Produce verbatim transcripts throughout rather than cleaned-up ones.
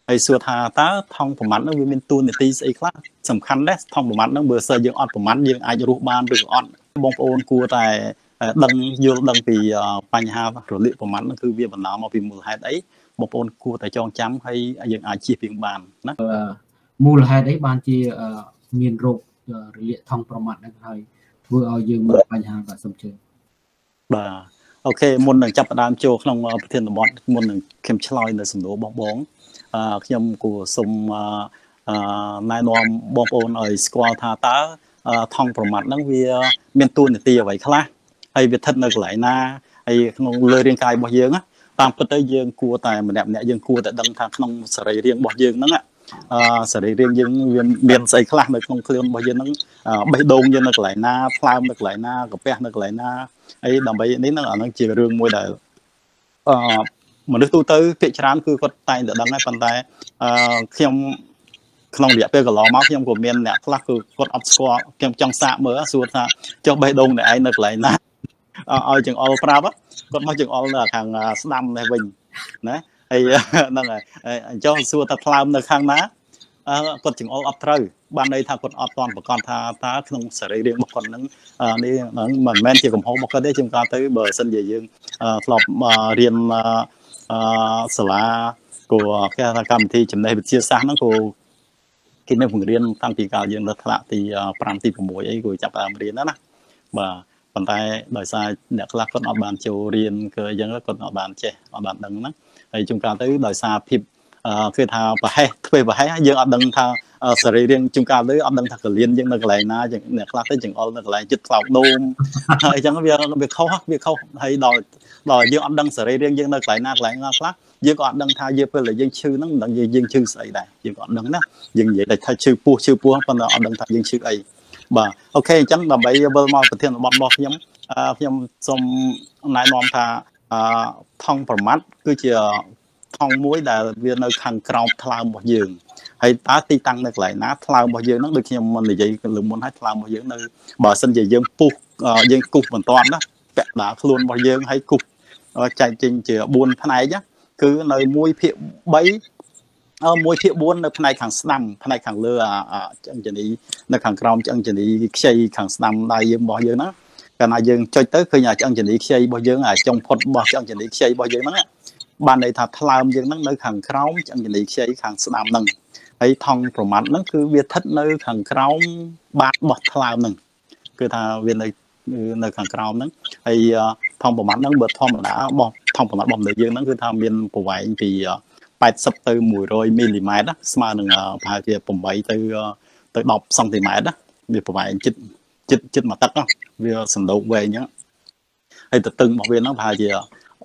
hay xưa thà ta thong phẩm mắn nó vì mình tu này tí sẽ khác sầm khăn đấy thong phẩm mắn nó vừa sơ dương on phẩm mắn dương ai rút ban được on bong ôn cua tại đằng dương đằng vì bánh ha rồi liệu phẩm mắn nó cứ việc bản nào mà vì mùa hai đấy bong ôn cua tại tròn trắng hay dương ai chia phiên bàn đó mùa hai đấy ban chia miền rộp liệu thong phẩm mắn hay vừa ở dương một bánh ha và sầm chơi bà ok môn đằng chấp đam châu không thiên đồng bọn môn đằng kem chloi là sầm đố bong bóng khi em của sum nai nom bong ôn ở squat tha ta thong phẩm mặt năng vì miền tuôn để tìa vậy khá hay việt thân được lại na hay không lời riêng cài bao dương á tam bất tới dương cua tài mà đẹp nhẹ dương cua tại đằng thang không sợi riêng bao dương nó ạ sợi riêng dương miền xây khá được không khơi bao dương nó bay đông dương được lại na phàm được lại na cặp bè được lại na ấy đầm bay đến nó ở nó chỉ riêng môi đời mà nước tu tới cái trán cứ có tay để đăng cái bàn tay khi ông không địa về cái lò máu khi ông của miền nè là cứ có ấp squat kem trong xạ mới suốt ha cho bay đông để ai được lại na ở chừng all pra á con nói chừng all là hàng đam này bình đấy hayนั่นแหละcho suốt ta làm được hàng ná con chừng all up rồi ban đây thà con up toàn của con thà ta không sẽ riêng một con nắng đi mình men chỉ cầm hố một cái đấy chúng ta tới bờ sân về dương lọp riêng sờ lá của cái cầm thì chấm này bị chia sáng nó của khi nó vùng riêng tăng tỷ cao dương đất lạ thì pram tỷ của mỗi ấy của chập làm riêng đó nè và bàn tay đời sai đẹp là con ở bàn chiều riêng cơ dân là con ở bàn trẻ ở bàn đằng đó thì chúng ta tới đời xa phim khi thà và hay thuê và hay dương ở đằng thà sở riêng chúng ta tới ở đằng thà liên dân được lại na chẳng đẹp là tới chừng ôn được lại chích lọc đôm hay chẳng có việc việc khâu hắc việc khâu hay đòi đòi dương ở đằng sở riêng dân được lại na lại ngang khác dương còn đằng thà dương là dân chư nó đằng dương dân chư sậy này dương còn đằng đó dương vậy là thay chư pu chư pu còn ở đằng thà dân chư ấy bà ok chẳng là bây giờ mà có thiên là bọn bọc nhóm nhóm xong nãy nói thà thong phẩm mắt cứ chỉ thong muối là viên nơi khăn còng thao một giường hay tá ti tăng được lại ná thao một giường nó được khi mình là vậy lượng muốn hết thao một giường nơi bờ sân về dương pu dương cục hoàn toàn đó đã luôn một giường hay cục chạy trình chỉ buồn thế này nhá cứ nơi muối phiện bấy môi thiệu buôn nơi này càng sầm này càng lừa chẳng chỉ đi nơi càng còng chẳng chỉ đi xây càng sầm đây dương bao nhiêu nó cái này dương chơi tới khi nhà chẳng chỉ đi xây bao nhiêu ngày trong phật bao chẳng chỉ đi xây bao nhiêu nó ban này thật làm dương nó nơi càng còng chẳng chỉ đi xây càng sầm nâng ấy thong của mặt nó cứ biết thất nơi càng còng bát bọt làm nâng cứ thà viên này nơi càng còng nó ấy thong của mặt nó bật thong đã bọt thong của mặt bọt để dương nó cứ tham viên của vậy thì bảy sắp từ mùi rồi mm đó, mà đừng phải thì bùng bảy từ từ đọc xong thì mẹ đó, vì bùng bảy chích chích chích mà tắt đó, vì sầm đầu về nhá, hay từ từng một viên nó phải thì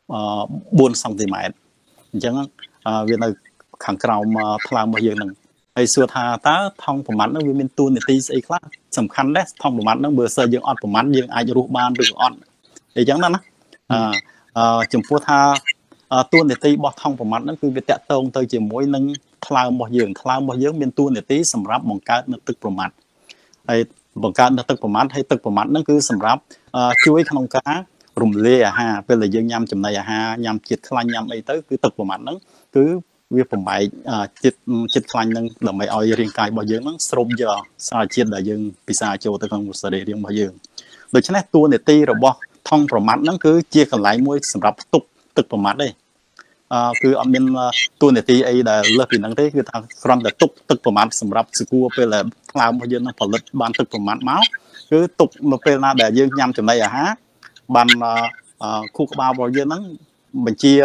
buôn xong thì mẹ, chẳng viên này khẳng cầu mà làm bao giờ nè, hay xưa thà ta thông bùng mắn nó vì mình tu thì tí sẽ khác, sầm khăn đấy, thông bùng mắn nó vừa sơ dương on bùng mắn dương ai rút ban được on, thì chẳng đó nó, chừng phút tha tuôn để tí bọt thông của mặt nó cứ việc tẹt tông tới chỉ mỗi nâng thao một giường thao một giường bên tuôn để tí sầm ráp bằng cá nó tức của mặt hay bằng cá nó tức của mặt hay tức của mặt nó cứ sầm ráp chuối không cá rùm lê à ha bây giờ dương nhâm chùm này à ha nhâm chít khăn nhâm ấy tới cứ tức của mặt nó cứ việc phòng bài chít chít khăn nâng là mấy oi riêng cài bao giường nó sôm giờ sao chiết đại dương pizza châu tới không một sở đề riêng bao giường rồi cho nên tuôn để tí rồi bọt thông của mặt nó cứ chia còn lại mỗi sầm ráp tục tức của mặt đây cứ ở bên tuôn để tí ấy là lớp hình năng thế cứ thằng con để tục tức của mặt sầm rập sự cua về là làm bao nhiêu nó phần lực ban tức của mặt máu cứ tục một bên là để dương nhâm trong đây à há ban khu bao bao nhiêu nó mình chia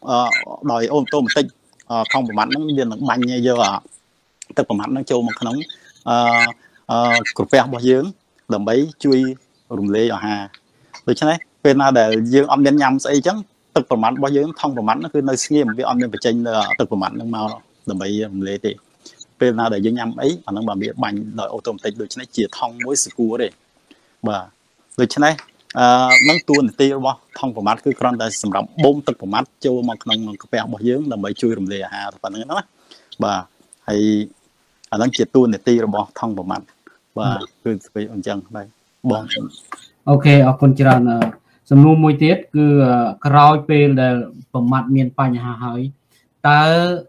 đòi ôm tô một tinh không của mặt nó liền là banh như giờ à tức của mặt nó trâu một cái nóng cột ve bao nhiêu đầm bấy chui rùng lê à ha rồi cho nên bên là để dương âm nhân nhâm sẽ chấn tức của mặt bao nhiêu thông của mặt nó cứ nơi nghiêm với ông nên phải tranh tức của mặt nó mau rồi bây lệ thì bên nào để dương nhâm ấy mà nó bảo bị bành đợi ô tô tịch được cho nên chỉ thông mỗi sự cua đấy và rồi cho nên nó tuôn thì tiêu bao thông của mặt cứ còn là sầm rộng bông tức của mặt châu mà không có bèo bao nhiêu là mấy chui rùm lệ hà phần nữa đó và hay nó chỉ tuôn thì tiêu bao thông của mặt và cứ với ông chân đây bon ok ở con tròn sầm nu môi tiết cứ còi pe là bầm mặt miền Pành Hà Hải ta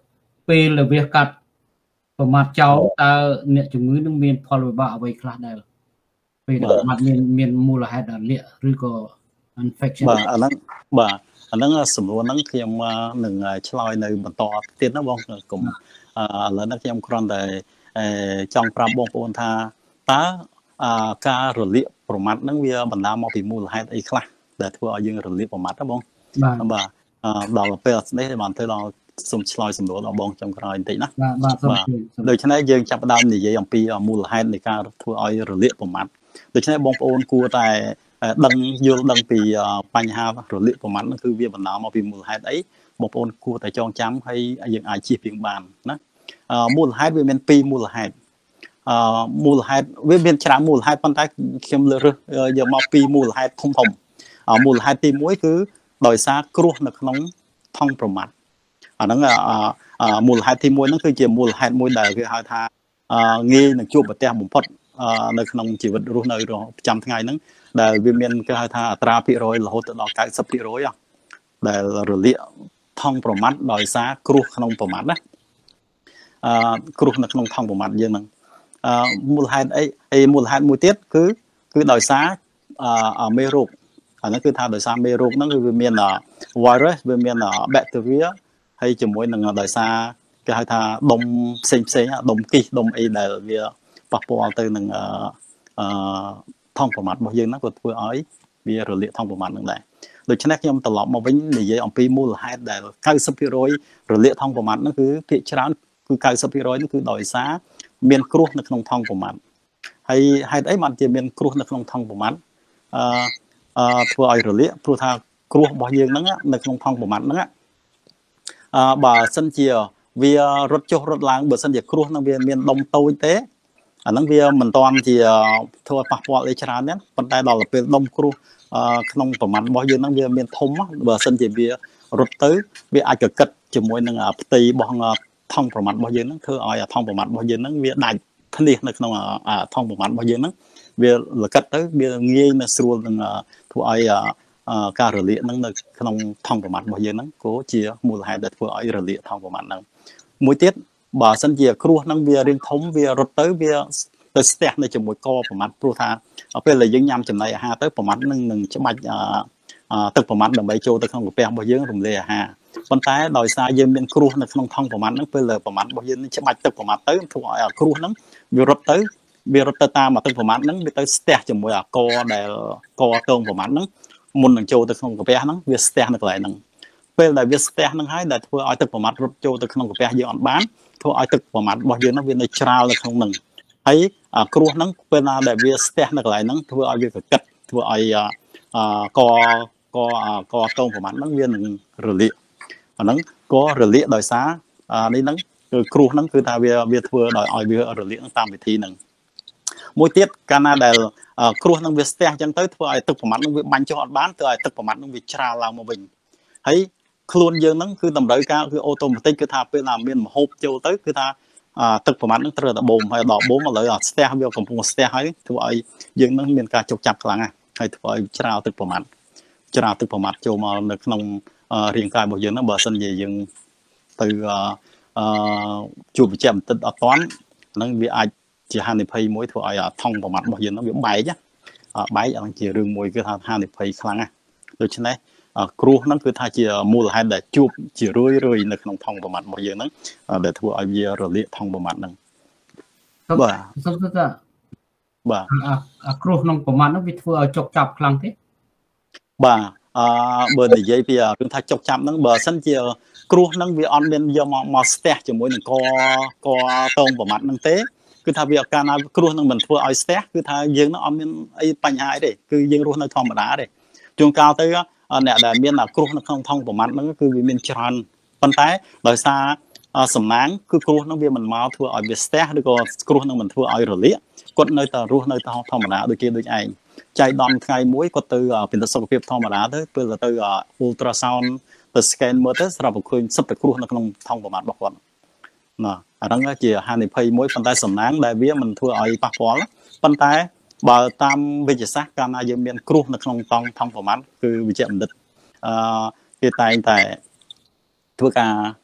ពេលlà việc cắtប្រមាថចោលតើអ្នកជំងឺនឹងមានផលវិបាកអ្វីខ្លះដែរពេលដែលប្រមាថមានមានមូលហេតុដែលលាក់ឬក៏ infection បាទអាហ្នឹងបាទអាហ្នឹងសំណួរហ្នឹងខ្ញុំនឹងឆ្លើយនៅបន្តទៀតណាបងកុំឥឡូវនេះខ្ញុំគ្រាន់តែចង់ប្រាប់បងប្អូនថាតើការរលាកប្រមាថហ្នឹងវាបណ្ដាលមកពីមូលហេតុអីខ្លះដែលធ្វើឲ្យយើងរលាកប្រមាថណាបងបាទដល់ពេលនេះបានធ្វើដល់សូមឆ្លើយសំណួរដល់បងចំក្រោយបន្តិចណាបាទបាទដូច្នេះយើងចាប់ផ្ដើមនិយាយអំពីមូលហេតុនៃការធ្វើឲ្យរលាកប្រមាថដូច្នេះបងប្អូនគួរតែដឹងយល់ដឹងពីបញ្ហារលាកប្រមាថហ្នឹងគឺវាបណ្ដាលមកពីមូលហេតុអីបងប្អូនគួរតែចងចាំហើយយើងអាចជៀសវាងបានណាមូលហេតុវាមានពីរមូលហេតុអឺមូលហេតុវាមានច្រើនមូលហេតុប៉ុន្តែខ្ញុំលើករើសយកមកពីរមូលហេតុធំធំមូលហេតុទីមួយគឺដោយសារគ្រោះនៅក្នុងថង់ប្រមាថអាហ្នឹងមូលហេតុទីមួយហ្នឹងគឺជាមូលហេតុមួយដែលគេហៅថាងាយនឹងជួបប្រទះបំផុតនៅក្នុងជីវិតរស់នៅប្រចាំថ្ងៃហ្នឹងដែលវាមានគេហៅថាអត្រាភាគរយរហូតដល់九十ភាគរយដែលរលាកថង់ប្រមាថដោយសារគ្រោះក្នុងប្រមាថណាអឺគ្រោះនៅក្នុងថង់ប្រមាថយើងហ្នឹងអឺមូលហេតុអីអីមូលហេតុមួយទៀតគឺគឺដោយសារអឺមេរោគអាហ្នឹងគឺថាដោយសារមេរោគហ្នឹងគឺវាមាន virus វាមាន bacteria ហើយជាមួយនឹងដោយសារគេហៅថាដុំផ្សេងផ្សេងដុំគិសដុំអីដែលវាប៉ះពាល់ទៅនឹងអឺថង់ប្រមាថរបស់យើងហ្នឹងក៏ធ្វើឲ្យវារលាកថង់ប្រមាថហ្នឹងដែរដូច្នេះខ្ញុំត្រឡប់មកវិញនិយាយអំពីមូលហេតុដែល九十ភាគរយរលាកថង់ប្រមាថហ្នឹងគឺភាគច្រើនគឺ九十ភាគរយហ្នឹងគឺដោយសារមានគ្រោះនៅក្នុងថង់ប្រមាថហើយហេតុអីបានជាមានគ្រោះនៅក្នុងថង់ប្រមាថអឺអឺធ្វើឲ្យរលាកព្រោះថាគ្រោះរបស់យើងហ្នឹងនៅក្នុងថង់ប្រមាថហ្នឹងអឺបើសិនជាវារត់ចុះរត់ឡើងបើសិនជាគ្រោះហ្នឹងវាមានដុំតូចទេអាហ្នឹងវាមិនតាន់ជាធ្វើប៉ះពាល់អីច្រើនទេប៉ុន្តែដល់ពេលដុំគ្រោះក្នុងប្រមាថរបស់យើងហ្នឹងវាមានធំបើសិនជាវារត់ទៅវាអាចកកិតជាមួយនឹងផ្ទៃរបស់ថង់ប្រមាថរបស់យើងហ្នឹងធ្វើឲ្យថង់ប្រមាថរបស់យើងហ្នឹងវាដាច់ធ្លាសនៅក្នុងថង់ប្រមាថរបស់យើងហ្នឹងវាលកិតទៅវាងាយនឹងស្រួលនឹងធ្វើឲ្យការរលាកហ្នឹងនៅក្នុងថង់ប្រមាថរបស់យើងហ្នឹងក៏ជាមូលហេតុដែលធ្វើឲ្យរលាកថង់ប្រមាថហ្នឹងមួយទៀតបើសិនជាគ្រោះហ្នឹងវារៀងធំវារត់ទៅវាទៅស្ទះនៅជាមួយកប្រមាថព្រោះថាពេលដែលយើងញ៉ាំចំណីអាហារទៅប្រមាថហ្នឹងនឹងច្បាច់ទឹកប្រមាថដើម្បីចូលទៅក្នុងកាពះរបស់យើងរំលាយអាហារប៉ុន្តែដោយសារយើងមានគ្រោះនៅក្នុងថង់ប្រមាថហ្នឹងពេលប្រមាថរបស់យើងច្បាច់ទឹកប្រមាថទៅធ្វើឲ្យគ្រោះហ្នឹងវារត់ទៅវារត់ទៅតាមទឹកប្រមាថហ្នឹងវាទៅស្ទះជាមួយអាកដែលកតងប្រមាថហ្នឹងមុននឹងចូលទៅក្នុងកាពះហ្នឹងវាស្ទះនៅកន្លែងហ្នឹងពេលដែលវាស្ទះហ្នឹងហើយដែលធ្វើឲ្យទឹកប្រមាថរត់ចូលទៅក្នុងកាពះយើងអត់បានធ្វើឲ្យទឹកប្រមាថរបស់យើងហ្នឹងវានៅច្រាលនៅក្នុងហ្នឹងហើយគ្រោះហ្នឹងពេលណាដែលវាស្ទះនៅកន្លែងហ្នឹងធ្វើឲ្យវាកកិតធ្វើឲ្យកកកតងប្រមាថហ្នឹងវានឹងរលាកអាហ្នឹងក៏រលាកដោយសារនេះហ្នឹងគឺគ្រោះហ្នឹងគឺថាវាវាធ្វើដោយឲ្យវារលាកតាមវិធីហ្នឹងមួយទៀតកាលណាដែលគ្រោះហ្នឹងវាស្ទះអញ្ចឹងទៅធ្វើឲ្យទឹកប្រមាថហ្នឹងវាបាញ់ចុះអត់បានធ្វើឲ្យទឹកប្រមាថហ្នឹងវាច្រាលឡើងមកវិញហើយខ្លួនយើងហ្នឹងគឺតម្រូវការគឺអូតូម៉ាទិកគឺថាពេលណាមានមហូបចូលទៅគឺថាទឹកប្រមាថហ្នឹងត្រូវតែបូមហើយដល់បូមឥឡូវស្ទះវាកំពុងស្ទះហើយធ្វើឲ្យយើងហ្នឹងមានការជោគចាប់ខ្លាំងហើយធ្វើឲ្យច្រាលទឹកប្រមាថច្រាលទឹកប្រមាថចូលមកនៅក្នុងរាងកាយរបស់យើងហ្នឹងបើសិនជាយើងទៅអឺជួបវិជ្ជាបន្តិចអត់តាន់ហ្នឹងវាអាចជាហានិភ័យមួយធ្វើឲ្យថង់ប្រមាថរបស់យើងហ្នឹងវាបែកបែកអាហ្នឹងជារឿងមួយគឺថាហានិភ័យខ្លាំងណាស់ដូច្នេះគ្រោះហ្នឹងគឺថាជាមូលហេតុដែលជួបជារឿយរឿយនៅក្នុងថង់ប្រមាថរបស់យើងហ្នឹងដែលធ្វើឲ្យវារលាកថង់ប្រមាថហ្នឹងបាទសុំថាបាទអាគ្រោះក្នុងប្រមាថហ្នឹងវាធ្វើឲ្យចុកចាប់ខ្លាំងទេបាទអឺបើនិយាយពីរឿងថាចុកចាប់ហ្នឹងបើសិនជាគ្រោះហ្នឹងវាអត់មានយកមកមកស្ទះជាមួយនឹងកកតងប្រមាថហ្នឹងទេគឺថាវាកាលណាគ្រោះហ្នឹងមិនធ្វើឲ្យស្ទះគឺថាយើងហ្នឹងអត់មានអីបញ្ហាអីទេគឺយើងរស់នៅធម្មតាទេជួនកាលទៅអ្នកដែលមានគ្រោះនៅក្នុងថង់ប្រមាថហ្នឹងគឺវាមានច្រើនប៉ុន្តែដោយសារសំណាងគឺគ្រោះហ្នឹងវាមិនមកធ្វើឲ្យវាស្ទះឬក៏គ្រោះហ្នឹងមិនធ្វើឲ្យរលាកគាត់នៅតែរស់នៅធម្មតាដូចគេដូចឯងចៃដន្យថ្ងៃមួយគាត់ទៅពិនិត្យសុខភាពធម្មតាទៅពេលទៅ ultrasound ទៅ scan មើលទៅស្រាប់តែឃើញសិតតែគ្រោះនៅក្នុងថង់ប្រមាថរបស់គាត់ណាអាហ្នឹងជាហានិភ័យមួយប៉ុន្តែសំណាងដែលវាមិនធ្វើឲ្យប៉ះពាល់ប៉ុន្តែបើតាមវិទ្យាសាស្ត្រកាលណាយើងមានគ្រោះនៅក្នុងថង់ថង់ប្រមាថគឺវិជ្ជបណ្ឌិតអឺគេតែងតែធ្វើការ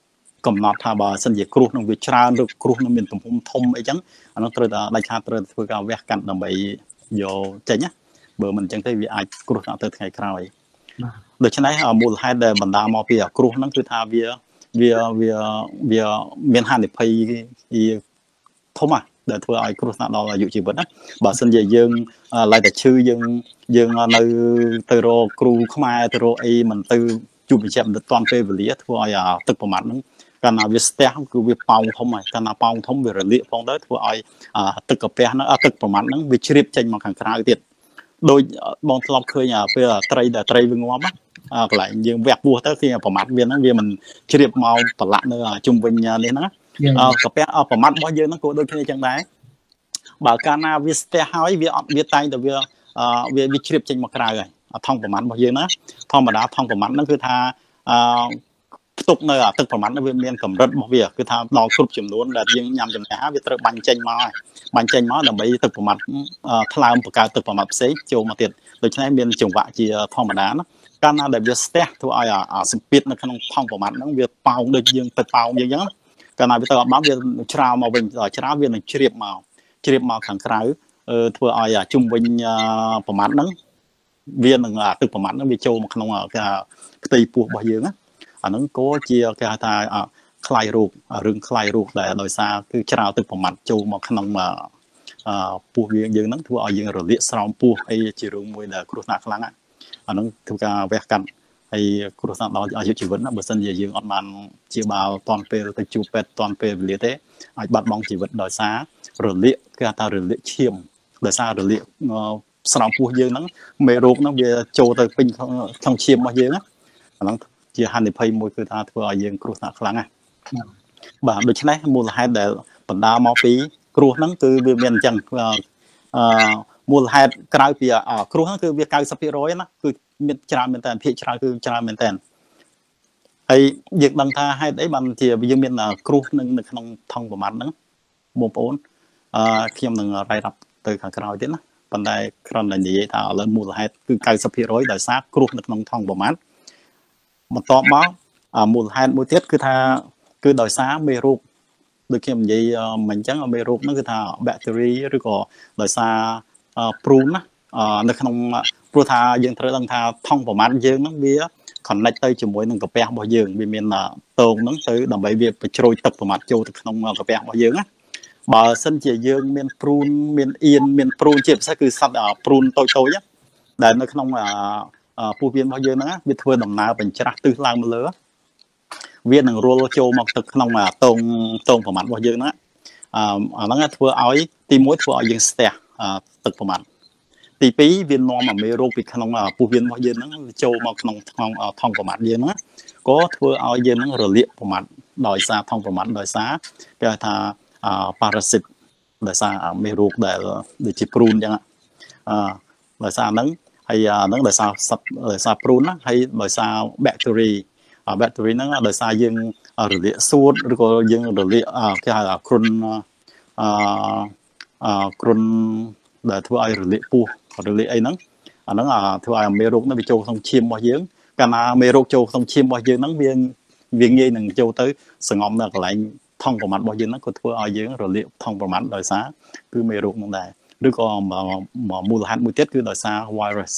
កំណត់ថាបើសិនជាគ្រោះនឹងវាច្រើនឬគ្រោះនឹងមានទំហំធំអីចឹងអានោះត្រូវតែដាច់ខាតត្រូវធ្វើការវះកាត់ដើម្បីយកចេញណាបើមិនអញ្ចឹងទេវាអាចគ្រោះដល់ទៅថ្ងៃក្រោយដូច្នេះមូលហេតុដែលបណ្ដាលមកពីគ្រោះហ្នឹងគឺថាវាវាវាវាមានហានិភ័យធំណាស់ដែលធ្វើឲ្យគ្រោះថ្នាក់ដល់អាយុជីវិតណាបើសិនជាយើងឡើយតែឈឺយើងយើងនៅទៅរកគ្រូខ្មែរទៅរកអីមិនទៅជួបវិជ្ជាបណ្ឌិតតាន់ពេលវេលាធ្វើឲ្យទឹកប្រមាត់ហ្នឹងកាលណាវាស្ទះគឺវាប៉ោងធំហើយកាលណាប៉ោងធំវារលាកផងទៅធ្វើឲ្យទឹកកាពះហ្នឹងទឹកប្រមាត់ហ្នឹងវាជ្រាបចេញមកខាងក្រៅទៀតដោយបងធ្លាប់ឃើញពេលត្រីដែលត្រីវាងាប់កន្លែងយើងវះពោះទៅគឺប្រមាត់វាហ្នឹងវាមិនជ្រាបមកប្រឡាក់នៅជុំវិញនេះហ្នឹងកាពះប្រមាត់របស់យើងហ្នឹងក៏ដូចគ្នាចឹងដែរបើកាលណាវាស្ទះហើយវាអត់វាតែងតែវាវាវាជ្រាបចេញមកក្រៅហើយថង់ប្រមាត់របស់យើងណាធម្មតាថង់ប្រមាត់ហ្នឹងគឺថាអឺផ្ទុកនៅទឹកប្រមាត់ហ្នឹងវាមានកម្រិតរបស់វាគឺថាដល់គ្រប់ចំនួនដែលយើងញ៉ាំចំណេះវាត្រូវបាញ់ចេញមកហើយបាញ់ចេញមកដើម្បីទឹកប្រមាត់ថ្លើមបង្កើតទឹកប្រមាត់ផ្សេងចូលមកទៀតដូច្នេះមានចង្វាក់ជាធម្មតាណាកាលណាដែលវាស្ទះធ្វើឲ្យសម្ពាធនៅក្នុងថង់ប្រមាត់ហ្នឹងវាប៉ោងដូចយើងទៅប៉ោងយើងអញ្ចឹងកាលណាវាទៅអត់បានវាច្រាវមកវិញដល់ច្រាវវានឹងជ្រាបមកជ្រាបមកខាងក្រៅធ្វើឲ្យជុំវិញប្រមាត់ហ្នឹងវានឹងទឹកប្រមាត់ហ្នឹងវាចូលមកក្នុងគេផ្ទៃពោះរបស់យើងណាអាហ្នឹងក៏ជាគេហៅថាខ្លាយរោគរឿងខ្លាយរោគដែលដោយសារគឺច្រាវទឹកប្រមាត់ចូលមកក្នុងពោះយើងយើងហ្នឹងធ្វើឲ្យយើងរលាកស្រោមពោះអីជារឿងមួយដែលគ្រោះថ្នាក់ខ្លាំងណាស់អាហ្នឹងធ្វើការវះកាត់ហើយគ្រោះថ្នាក់ដល់អាយុជីវិតណាបើសិនជាយើងអត់បានជាបាលតាន់ពេលទៅជួបពេទ្យតាន់ពេលវេលាទេអាចបាត់បង់ជីវិតដោយសាររលាកគេហៅថារលាកឈាមដោយសាររលាកស្រោមពោះយើងហ្នឹងមេរោគហ្នឹងវាចូលទៅពេញក្នុងឈាមរបស់យើងណាអាហ្នឹងជាហានិភ័យមួយគឺថាធ្វើឲ្យយើងគ្រោះថ្នាក់ខ្លាំងណាស់បាទដូច្នេះមូលហេតុដែលបណ្ដាលមកពីគ្រោះហ្នឹងគឺវាមានអញ្ចឹងអឺមូលហេតុក្រៅពីគ្រោះហ្នឹងគឺវា九十%ណាគឺមានច្រើនមែនតើភាគច្រើនគឺច្រើនមែនតើហើយយើងដឹងថាហេតុអីបានជាយើងមានគ្រោះនឹងនៅក្នុងថង់ប្រមាត់ហ្នឹងបងប្អូនអឺខ្ញុំនឹងរាយរាប់ទៅខាងក្រោយទៀតណាប៉ុន្តែគ្រាន់តែនិយាយថាឥឡូវមូលហេតុគឺ九十%ដោយសារគ្រោះនៅក្នុងថង់ប្រមាត់បន្ទាប់មកមូលហេតុមួយទៀតគឺថាគឺដោយសារមេរោគដូចខ្ញុំនិយាយមិនអញ្ចឹងមេរោគហ្នឹងគឺថាបាក់តេរីឬក៏ដោយសារព្រូនណានៅក្នុងព្រោះថាយើងត្រូវដឹងថាថង់ប្រមាត់យើងហ្នឹងវា connect ទៅជាមួយនឹងកាពះរបស់យើងវាមានតោងហ្នឹងទៅដើម្បីវាបញ្ជ្រោយទឹកប្រមាត់ចូលទៅក្នុងកាពះរបស់យើងណាបើសិនជាយើងមានព្រូនមានអៀនមានព្រូនជាពិសេសគឺសត្វព្រូនតូចតូចដែលនៅក្នុងពោះវៀនរបស់យើងហ្នឹងវាធ្វើដំណើរបញ្ច្រាស់ទិសឡើងមកលើវានឹងរុលចូលមកទឹកក្នុងតោងតោងប្រមាត់របស់យើងហ្នឹងអាហ្នឹងធ្វើឲ្យទីមួយធ្វើឲ្យយើងស្ទះទឹកប្រមាត់ទីពីរវានាំឲ្យមេរោគពីក្នុងពោះវៀនរបស់យើងហ្នឹងចូលមកក្នុងថង់ថង់ប្រមាត់យើងហ្នឹងក៏ធ្វើឲ្យយើងហ្នឹងរលាកប្រមាត់ដោយសារថង់ប្រមាត់ដោយសារគេហៅថាប៉ារ៉ាស៊ីតដោយសារមេរោគដែលដូចជាព្រូនអញ្ចឹងអឺដោយសារហ្នឹងហើយហ្នឹងដោយសារសត្វដោយសារព្រូនណាហើយដោយសារបាក់តេរីបាក់តេរីហ្នឹងដោយសារយើងរលាកសួតឬក៏យើងរលាកគេហៅគ្រុនអឺគ្រុនដែលធ្វើឲ្យរលាកពោះរលាកអីហ្នឹងអាហ្នឹងធ្វើឲ្យមេរោគហ្នឹងវាចូលក្នុងឈាមរបស់យើងកាលណាមេរោគចូលក្នុងឈាមរបស់យើងហ្នឹងវាវាងាយនឹងចូលទៅសង្ងំនៅកន្លែងថង់ប្រមាត់របស់យើងហ្នឹងក៏ធ្វើឲ្យយើងរលាកថង់ប្រមាត់ដោយសារគឺមេរោគហ្នឹងដែរឬក៏មូលហេតុមួយទៀតគឺដោយសារ virus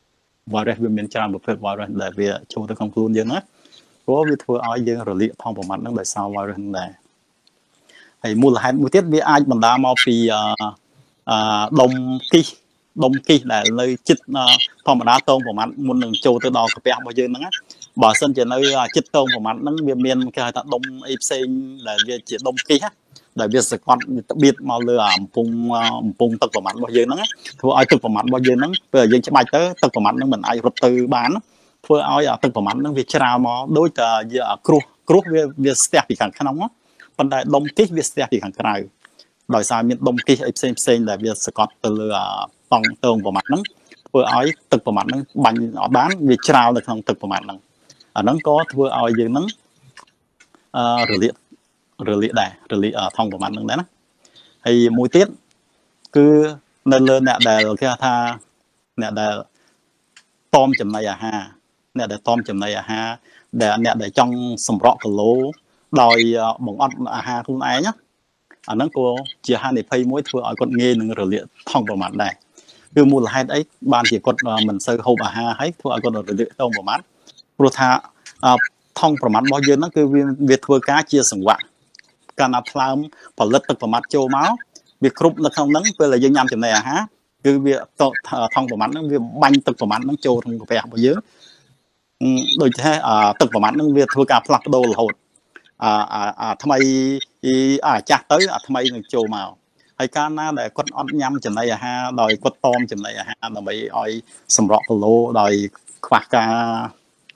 virus វាមានច្រើនប្រភេទ virus ដែលវាចូលទៅក្នុងខ្លួនយើងណាព្រោះវាធ្វើឲ្យយើងរលាកថង់ប្រមាត់ហ្នឹងដោយសារ virus ហ្នឹងដែរហើយមូលហេតុមួយទៀតវាអាចបណ្ដាលមកពីអឺដុំគិសដុំគិសដែលនៅចិត្តធម្មតាតោងប្រមាត់មុននឹងចូលទៅដល់កាពះរបស់យើងហ្នឹងណាបើសិនជានៅចិត្តតោងប្រមាត់ហ្នឹងវាមានគេហៅថាដុំអីផ្សេងដែលវាជាដុំគិសណាដែលវាសកត់ត្បៀតមកលើអាកំពុងកំពុងទឹកប្រមាត់របស់យើងហ្នឹងធ្វើឲ្យទឹកប្រមាត់របស់យើងហ្នឹងពេលយើងច្បាច់ទៅទឹកប្រមាត់ហ្នឹងមិនអាចរត់ទៅបានធ្វើឲ្យទឹកប្រមាត់ហ្នឹងវាច្រាវមកដូចតែគ្រោះគ្រោះវាវាស្ទះពីខាងក្នុងប៉ុន្តែដុំគិសវាស្ទះពីខាងក្រៅដោយសារមានដុំគិសអីផ្សេងផ្សេងដែលវាសកត់ទៅលើតង់តោងប្រមាត់ហ្នឹងធ្វើឲ្យទឹកប្រមាត់ហ្នឹងបាញ់អត់បានវាច្រាវនៅក្នុងទឹកប្រមាត់ហ្នឹងអាហ្នឹងក៏ធ្វើឲ្យយើងហ្នឹងអឺរលាករលាកដែររលាកថង់ប្រមាត់ហ្នឹងដែរណាហើយមួយទៀតគឺនៅលើអ្នកដែលគេថាអ្នកដែលតមចំណីអាហារអ្នកដែលតមចំណីអាហារដែលអ្នកដែលចង់សម្រក់គីឡូ đòi bằng ọt à ha không ai nhá à nó cô chỉ hai này phay mỗi thua ở con nghe đừng rồi liệt thông vào mặt này cứ mua là hai đấy ban chỉ con mình sơ hộp à ha hết thua ở con rồi liệt thông vào mặt rồi thà thông vào mặt bao nhiêu nó cứ việc thua cá chia sừng quạ cả nạp làm và lật tập vào mặt châu máu việc cướp nó không nắng về là dân nhâm chừng này à ha cứ việc thông vào mặt nó việc banh tập vào mặt nó châu thông về bao nhiêu đôi thế tập vào mặt nó việc thua cả plug đồ là hột à à à tham ai à chặt tới à tham ai châu màu hay cá na để con ăn nhâm chừng này à ha đòi con tôm chừng này à ha là bị oi sầm rọ lô đòi khoác cá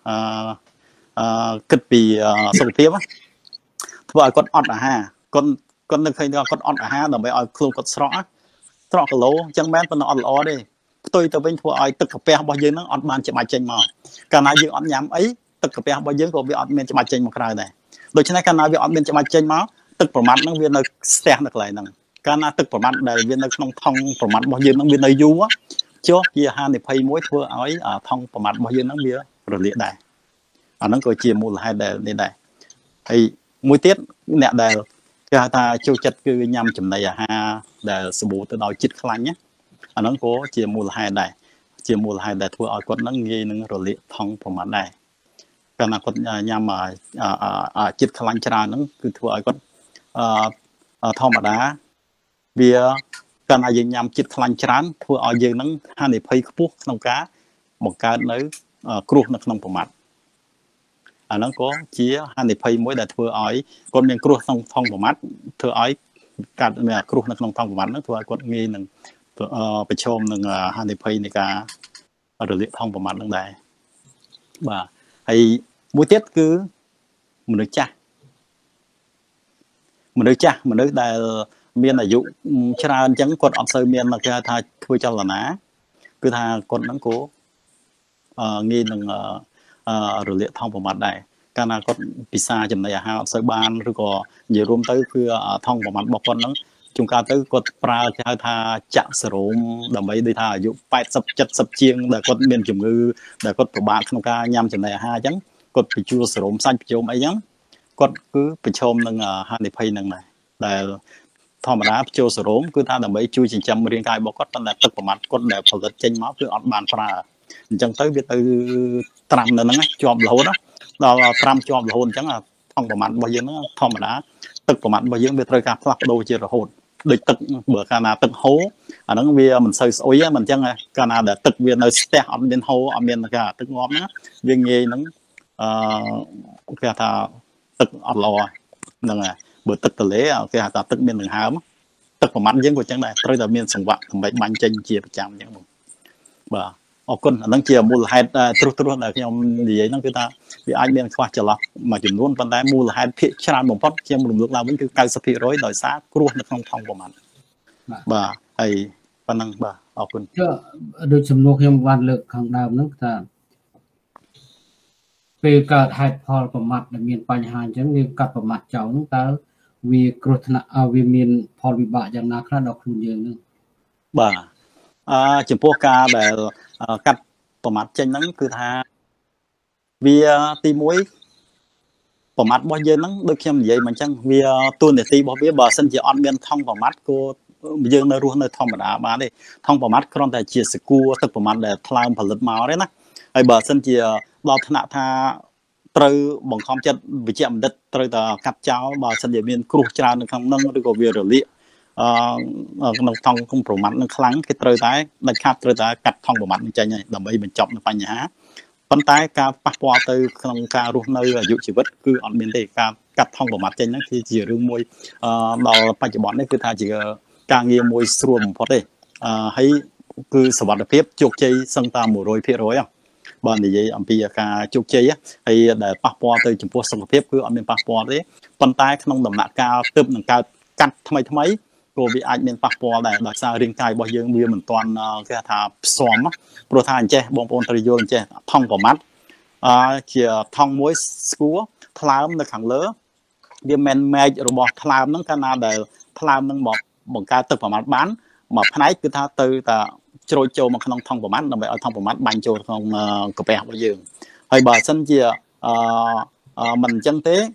kịch bị sầu tiếp á thôi con ăn à ha con con đừng thấy con ăn à ha là bị oi khâu con sọ sọ lô chẳng bán con ăn lò đi tôi từ bên thua oi tức cà phê bao nhiêu nó ăn ban chỉ bài chênh mà cả na dương ăn nhâm ấy tức cà phê bao nhiêu có bị ăn men chỉ bài chênh một cái này đôi khi này cả na bị ăn men chỉ bài chênh máu tứcประมาณนั่งเวียนในสเตนอะไรนั่งการน่าตึกประมาณใดเวียนในท้องท้องประมาณบ่ยืนนั่งเวียนในยูวะเจ้าเกี่ยหาในไพ่มวยทั่วเอาไอ้ท้องประมาณบ่ยืนนั่งเวียนระเลียได้อันนั้นก็เจียมูลให้ได้ในได้ไอ้มวยเตี้ยเนี่ยได้ก็ถ้าเจ้าจัดคือยำจุ่มในฮะได้สบู่ตัวดอยจิตคลังเนี้ยอันนั้นก็เจียมูลให้ได้เจียมูลให้ได้ทั่วเอาคนนั่งยืนนั่งระเลียท้องประมาณได้การน่าคนยำมาจิตคลังชรานั่งคือทั่วเอาคนธรรมดาเบียการอายุยามจิตคลังชรานเพื่อเอาเยอะนั้นห้าในภัยพวกน้องกาบอกการในครูนักน้องประมาทอันนั้นก็เชี่ยห้าในภัยมวยแต่เพื่อเอาคนยังครูน้องทองประมาทเพื่อเอาการเนี่ยครูนักน้องทองประมาทนั้นเพื่อคนงี้หนึ่งไปชมหนึ่งห้าในภัยในการเอาเรื่องทองประมาทนั่งได้บ่าไอ้มวยเท็ดคือมันนึกจ้าmình nói chắc mình nói đại miền là dụ cha chẳng còn ở sơ miền là cái thay thôi cho là ná cứ tha con nắng cố nghi đừng rồi liệt thông vào mặt này cái nào con pizza chừng này ha sơ ban rồi có nhiều room tới cứ thông vào mặt bọc con nắng chúng ta tới con pra cho tha chạm sử dụng đầm ấy đi tha dụ phải sập chặt sập chiêng để con miền chủng ngư để con của bạn không ca nhâm chừng này ha chẳng con phải chua sử dụng xanh chôm ấy nhá con cứไปชมนึงห้าในภัยนึงnàyแต่ธรรมดาโจสโรมคือถ้าแบบช่วยจิตจำเรียนกายบอกก็ตั้งแต่ตึกประมาณก็แบบผลิตเจนมาคืออดบานปลาจังtới việc từ trầm nữa nóจอมโหดđó là trầmจอมโหดจังอ่ะท่องประมาณbao nhiêu nó ธรรมดาตึกประมาณbao nhiêu việc tớiการพลักโดเจอโหดโดยตึกเบื่อการนาตึกโหอันนั้นเวียมันใส่โอ้ยมันจังไงการนาแต่ตึกเวียในสเตออนเดนโฮอเมนกาตึกงอมนะเวียงเงี้ยนั้นcái thàตึกอลอนั่นไงเบื่อตึกตะเล่cái thàตึกเมียนหนึ่งหามตึกประมาณยังกว่าจังได้ตอนแต่เมียนสังวะทำไมบันเจนเจียประจำอย่างนั้นบ่ออกคนนั่งเจียมูลให้ทรุทรุอะไรที่เราดีนั่นคือตาวิไอเมียนควาจะล็อกมาจุดนู้นปันได้มูลให้พิจารณาบ่มพอดเจียมูลลูกเราเป็นคือการสปีร้อยโดยซากรู้ในท้องท้องประมาณบ่ไอ้ปันนั่งบ่ออกคนก็โดยสำนวนยังวันเลิกข้างดาวนั่นแต่ពេលកើតហេតុផលប្រមាថដែលមានបញ្ហាអញ្ចឹងវាកាត់ប្រមាថចោលហ្នឹងតើវាគ្រោះថ្នាក់វាមានផលវិបាកយ៉ាងណាខ្លះដល់ខ្លួនយើងហ្នឹងបាទអឺចំពោះការដែលកាត់ប្រមាថចេញហ្នឹងគឺថាវាទីមួយប្រមាថរបស់យើងហ្នឹងដូចខ្ញុំនិយាយមកអញ្ចឹងវាទូនាទីរបស់វាបើសិនជាអត់មានថង់ប្រមាថគួរយើងនៅរស់នៅធម្មតាបានទេថង់ប្រមាថគ្រាន់តែជាសកួរទឹកប្រមាថដែលថ្លើមផលិតមកទេណាហើយបើសិនជាដល់ថ្នាក់ថាត្រូវបង្ខំចិត្តវិជ្ជាបណ្ឌិតត្រូវតែកាត់ចោលបើសិនជាមានគ្រោះច្រើននៅក្នុងនឹងឬក៏វារលាកអឺក្នុងថង់គុំប្រមាថនឹងខ្លាំងគេត្រូវតែដាច់ខាតត្រូវតែកាត់ថង់ប្រមាថនឹងចេញហើយដើម្បីបញ្ចប់នៅបញ្ហាប៉ុន្តែការប៉ះពាល់ទៅក្នុងការរស់នៅអាយុជីវិតគឺអត់មានទេការកាត់ថង់ប្រមាថចេញហ្នឹងគឺជារឿងមួយអឺដល់បច្ចុប្បន្ននេះគឺថាជាការងារមួយស្រួលបំផុតទេអឺហើយគឺសុវត្ថិភាពជោគជ័យសឹងតែmột trăm phần trămបើនិយាយអំពីការជោគជ័យហើយដែលប៉ះពាល់ទៅចំពោះសុខភាពគឺអត់មានប៉ះពាល់ទេប៉ុន្តែក្នុងដំណាក់កាលទើបនឹងកើតកាត់ថ្មីថ្មីក៏វាអាចមានប៉ះពាល់ដែរដោយសាររាងកាយរបស់យើងវាមិនទាន់គេថាផ្សំព្រោះថាអញ្ចេះបងប្អូនត្រូវយល់អញ្ចេះថង់ប្រមាថអឺជាថង់មួយស្គួរថ្លើមនៅខាងលើវាមិនមែករបស់ថ្លើមហ្នឹងកាលណាដែលថ្លើមហ្នឹងមកបង្កើតទឹកប្រមាថបានមួយផ្នែកគឺថាទៅតែជ្រោយចូលមកក្នុងថង់ប្រមាថដើម្បីឲ្យថង់ប្រមាថបាញ់ចូលក្នុងកាពះរបស់យើងហើយបើសិនជាអឺមិនអញ្ចឹងទេ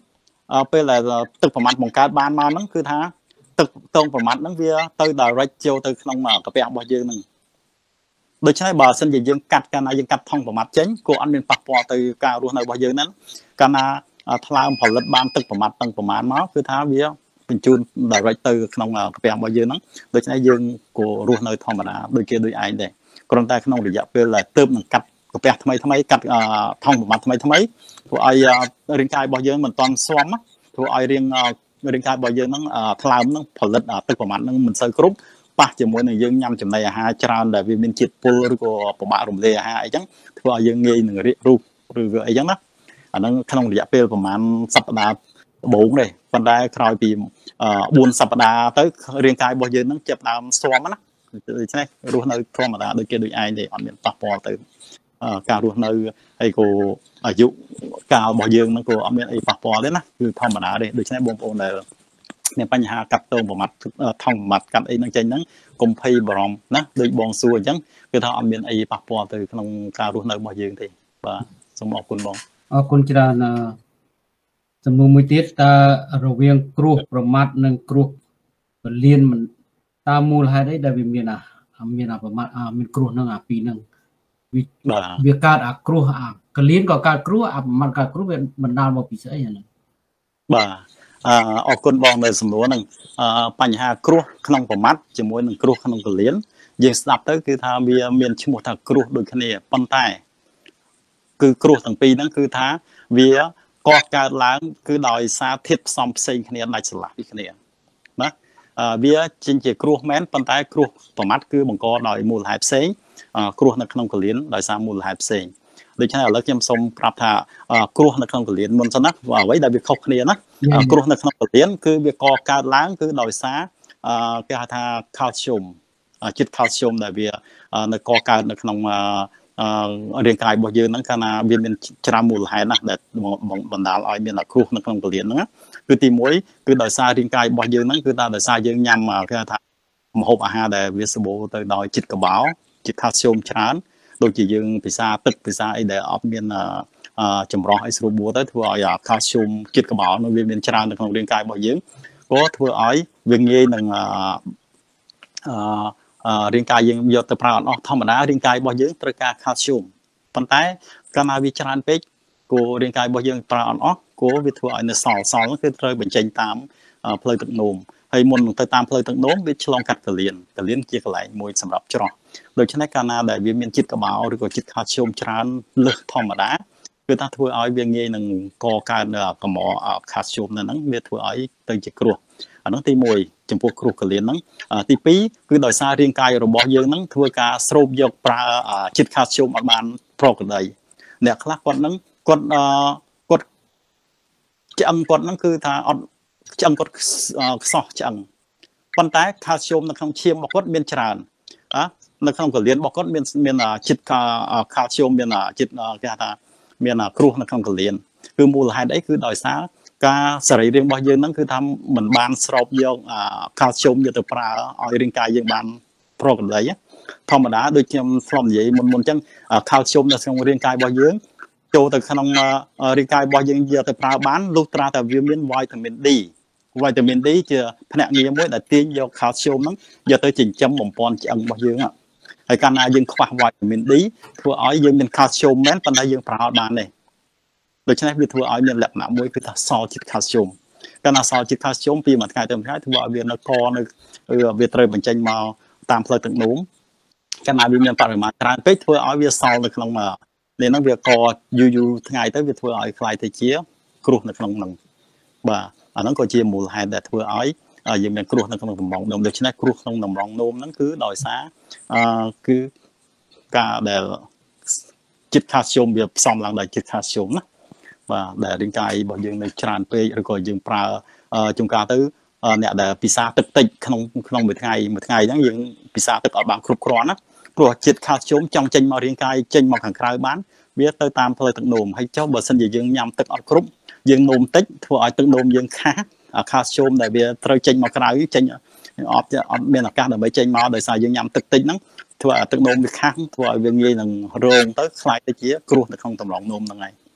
ពេលដែលទឹកប្រមាត់បង្កើតបានមកហ្នឹងគឺថាទឹកតងប្រមាត់ហ្នឹងវាទៅ direct ចូលទៅក្នុងកាពះរបស់យើងហ្នឹងដូច្នេះបើសិនជាយើងកាត់កាលណាយើងកាត់ថងប្រមាត់ចេញក៏អត់មានប៉ះពាល់ទៅការរស់នៅរបស់យើងហ្នឹងកាលណាថ្លើមផលិតបានទឹកប្រមាត់ទាំងប្រមាណមកគឺថាវាបញ្ជូន direct ទៅក្នុងកាពះរបស់យើងហ្នឹងដូច្នេះយើងក៏រស់នៅធម្មតាដូចគេដូចឯងដែរគ្រាន់តែក្នុងរយៈពេលដែលទើបនឹងកាត់កាពះថ្មីថ្មីកាត់ថងប្រមាត់ថ្មីថ្មីធ្វើឲ្យរាងកាយរបស់យើងមិនទាន់ស្មធ្វើឲ្យរាងរាងកាយរបស់យើងហ្នឹងថ្លើមហ្នឹងផលិតទឹកប្រមាត់ហ្នឹងមិនសូវគ្រប់ប៉ះជាមួយនឹងយើងញ៉ាំចំណីអាហារច្រើនដែលវាមានជាតិពុលឬក៏ពិបាករំលាយអាហារអីចឹងធ្វើឲ្យយើងងាយនឹងរាករូសឬក៏អីចឹងណាអាហ្នឹងក្នុងរយៈពេលប្រហែលសប្តាហ៍ដំបូងទេប៉ុន្តែក្រោយពីបួនសប្តាហ៍ទៅរាងកាយរបស់យើងហ្នឹងចាប់ដើមស្មណាដូច្នេះរស់នៅធម្មតាដូចគេដូចឯងទេអត់មានប៉ះពាល់ទៅការរស់នៅហើយក៏អាយុកាលរបស់យើងហ្នឹងក៏អត់មានអីប៉ះពាល់ទេណាគឺធម្មតាទេដូច្នេះបងប្អូនដែលមានបញ្ហាកាត់តងប្រមាត់ថងប្រមាត់កាត់អីហ្នឹងចេញហ្នឹងកុំភ័យបារម្ភណាដូចបងសួរអញ្ចឹងគឺថាអត់មានអីប៉ះពាល់ទៅក្នុងការរស់នៅរបស់យើងទេបាទសូមអរគុណបងអរគុណច្រើនសំណួរមួយទៀតតើរវាងគ្រោះប្រមាត់និងគ្រោះពលានមិនតើមូលហេតុអីដែលវាមានអាមានអាប្រមាត់មានគ្រោះនឹងអាពីរហ្នឹងវាវាកើតអាគ្រោះអាកលៀនក៏កើតគ្រោះអាប្រមាត់កើតគ្រោះវាបណ្ដាលមកពីស្អីហ្នឹងបាទអអរគុណបងនៅសំណួរហ្នឹងបញ្ហាគ្រោះក្នុងប្រមាត់ជាមួយនឹងគ្រោះក្នុងកលៀនយើងស្ដាប់ទៅគឺថាវាមានឈ្មោះថាគ្រោះដូចគ្នាប៉ុន្តែគឺគ្រោះទាំងពីរហ្នឹងគឺថាវាកកកើតឡើងគឺដោយសារធាតុផ្សំផ្សេងគ្នាដាច់ស្រឡះពីគ្នាណាវាជាជាគ្រោះមែនប៉ុន្តែគ្រោះប្រមាត់គឺបង្កដោយមូលហេតុផ្សេងគ្រោះនៅក្នុងកលៀនដោយសារមូលហេតុផ្សេងដូច្នេះឥឡូវខ្ញុំសូមប្រាប់ថាគ្រោះនៅក្នុងកលៀនមុនសិនណាអ្វីដែលវាខុសគ្នាណាគ្រោះនៅក្នុងកលៀនគឺវាកកើតឡើងគឺដោយសារគេហៅថា calcium ជាតិ calcium ដែលវានៅកកើតនៅក្នុងរាងកាយរបស់យើងហ្នឹងកាលណាវាមានច្រើនមូលហេតុណាដែលបណ្ដាលឲ្យមានគ្រោះនៅក្នុងកលៀនហ្នឹងគឺទីមួយគឺដោយសាររាងកាយរបស់យើងហ្នឹងគឺថាដោយសារយើងញ៉ាំគេថាម្ហូបអាហារដែលវាសម្បូរទៅដោយជាតិកបោជាតិ calcium ច្រើនដូចជាយើងពិសាទឹកពិសាអីដែលអត់មានចម្រោះអីស្រួលបួរទៅធ្វើឲ្យ calcium ជាតិកបោនោះវាមានច្រើននៅក្នុងរាងកាយរបស់យើងក៏ធ្វើឲ្យវាងាយនឹងអឺរាងកាយយើងយកទៅប្រើអត់អស់ធម្មតារាងកាយរបស់យើងត្រូវការ calcium ប៉ុន្តែកាលណាវាច្រើនពេកគោរាងកាយរបស់យើងប្រើអត់អស់គោវាធ្វើឲ្យនៅសល់សល់គឺត្រូវបញ្ចេញតាមផ្លូវទឹកនោមហើយមុននឹងទៅតាមផ្លូវទឹកនោមវាឆ្លងកាត់កលៀនកលៀនជាកន្លែងមួយសម្រាប់ច្រោះដូច្នេះកាលណាដែលវាមានជាតិកបោឬក៏ជាតិ calcium ច្រើនលើសធម្មតាគឺថាធ្វើឲ្យវាងាយនឹងកកើតនៅកម calcium នៅហ្នឹងវាធ្វើឲ្យទៅជាគ្រោះអានោះទីមួយចំពោះគ្រោះកលៀនហ្នឹងទីពីរគឺដោយសាររាងកាយរបស់យើងហ្នឹងធ្វើការស្រូបយកប្រើជាតិ calcium អត់បានប្រក្រតីអ្នកខ្លះគាត់ហ្នឹងគាត់គាត់ឆ្អឹងគាត់ហ្នឹងគឺថាអត់ឆ្អឹងគាត់ខ្សោះឆ្អឹងប៉ុន្តែ calcium នៅក្នុងឈាមរបស់គាត់មានច្រើននៅក្នុងកលៀនរបស់គាត់មានមានជាតិ calcium មានជាតិគេថាមានគ្រោះនៅក្នុងកលៀនគឺមូលហេតុអីគឺដោយសារការសរីរាង្គរបស់យើងហ្នឹងគឺថាมันបានស្រូបយក calcium យកទៅប្រើឲ្យរាងកាយយើងបានប្រក្រតីធម្មតាដូចខ្ញុំធ្លាប់និយាយមុនមុនអញ្ចឹង calcium នៅក្នុងរាងកាយរបស់យើងចូលទៅក្នុងរាងកាយរបស់យើងយកទៅប្រើបានលុះត្រាតែវាមាន vitamin D vitamin D ជាភ្នាក់ងារមួយដែលទាញយក calcium ហ្នឹងយកទៅចិញ្ចឹមបំពន់ឆ្អឹងរបស់យើងហើយកាលណាយើងខ្វះ vitamin D ធ្វើឲ្យយើងមាន calcium មែនប៉ុន្តែយើងប្រើអត់បានទេដូច្នេះវាធ្វើឲ្យមានលក្ខណៈមួយគឺថាសល់ជាតិ calcium កាលណាសល់ជាតិ calcium ពីមួយថ្ងៃទៅមួយថ្ងៃធ្វើឲ្យវានៅកនៅវាត្រូវបញ្ចេញមកតាមផ្លូវទឹកនោមកាលណាវាមានបរិមាណច្រើនពេកធ្វើឲ្យវាសល់នៅក្នុងនេះហ្នឹងវាកយូរយូរថ្ងៃទៅវាធ្វើឲ្យខ្លាយទៅជាគ្រោះនៅក្នុងហ្នឹងបាទអាហ្នឹងក៏ជាមូលហេតុដែលធ្វើឲ្យយើងមានគ្រោះនៅក្នុងតម្រងនោមដូច្នេះគ្រោះក្នុងតម្រងនោមហ្នឹងគឺដោយសារអឺគឺការដែលជាតិ calcium វាផ្សំឡើងដោយជាតិ calcium ណាបាទដែលរាងកាយរបស់យើងនៅច្រើនពេកឬក៏យើងប្រើជួនកាលទៅអ្នកដែលពិសាទឹកតិចក្នុងក្នុងមួយថ្ងៃមួយថ្ងៃហ្នឹងយើងពិសាទឹកអត់បានគ្រប់គ្រាន់ណាព្រោះជាតិ calcium ចង់ចេញមករាងកាយចេញមកខាងក្រៅបានវាទៅតាមផ្លូវទឹកនោមហើយចុះបើសិនជាយើងញ៉ាំទឹកអត់គ្រប់យើងនោមតិចធ្វើឲ្យទឹកនោមយើងខាត calcium ដែលវាត្រូវចេញមកក្រៅចេញអត់អត់មានឱកាសដើម្បីចេញមកដោយសារយើងញ៉ាំទឹកតិចហ្នឹងធ្វើឲ្យទឹកនោមវាខាតធ្វើឲ្យវាងាយនឹងរងទៅខ្លាយទៅជាគ្រោះនៅក្នុងតម្រងនោមហ្នឹងហើយ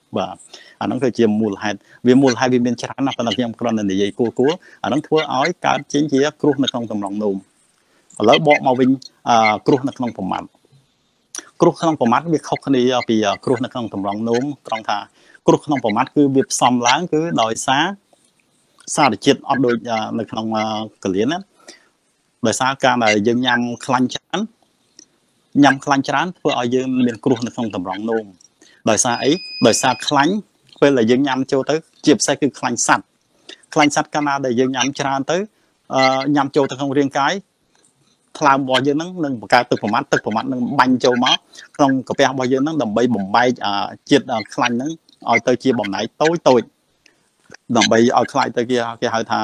បាទអាហ្នឹងគឺជាមូលហេតុវាមូលហេតុវាមានច្រើនណាស់ប៉ុន្តែខ្ញុំគ្រាន់តែនិយាយគួរគួរអាហ្នឹងធ្វើឲ្យកើតចេញជាគ្រោះនៅក្នុងតម្រងនោមឥឡូវបកមកវិញអឺគ្រោះនៅក្នុងប្រមាត់គ្រោះក្នុងប្រមាត់វាខុសគ្នាពីគ្រោះនៅក្នុងតម្រងនោមត្រង់ថាគ្រោះក្នុងប្រមាត់គឺវាផ្សំឡើងគឺដោយសារសារជាតិអត់ដូចនៅក្នុងកលៀនណាដោយសារការដែលយើងញ៉ាំខ្លាញ់ច្រើនញ៉ាំខ្លាញ់ច្រើនធ្វើឲ្យយើងមានគ្រោះនៅក្នុងតម្រងនោមដោយសារអីដោយសារខ្លាញ់ពេលដែលយើងញ៉ាំចូលទៅជាពិសេសគឺខ្លាញ់សត្វខ្លាញ់សត្វកាលណាដែលយើងញ៉ាំច្រើនទៅអឺញ៉ាំចូលទៅក្នុងរាងកាយថ្លើមរបស់យើងហ្នឹងនឹងបង្កើតទឹកប្រមាត់ទឹកប្រមាត់នឹងបាញ់ចូលមកក្នុងកាពះរបស់យើងហ្នឹងដើម្បីបំបែកជាតិខ្លាញ់ហ្នឹងឲ្យទៅជាបំណែកតូចតូចដើម្បីឲ្យខ្លាយទៅគេគេហៅថា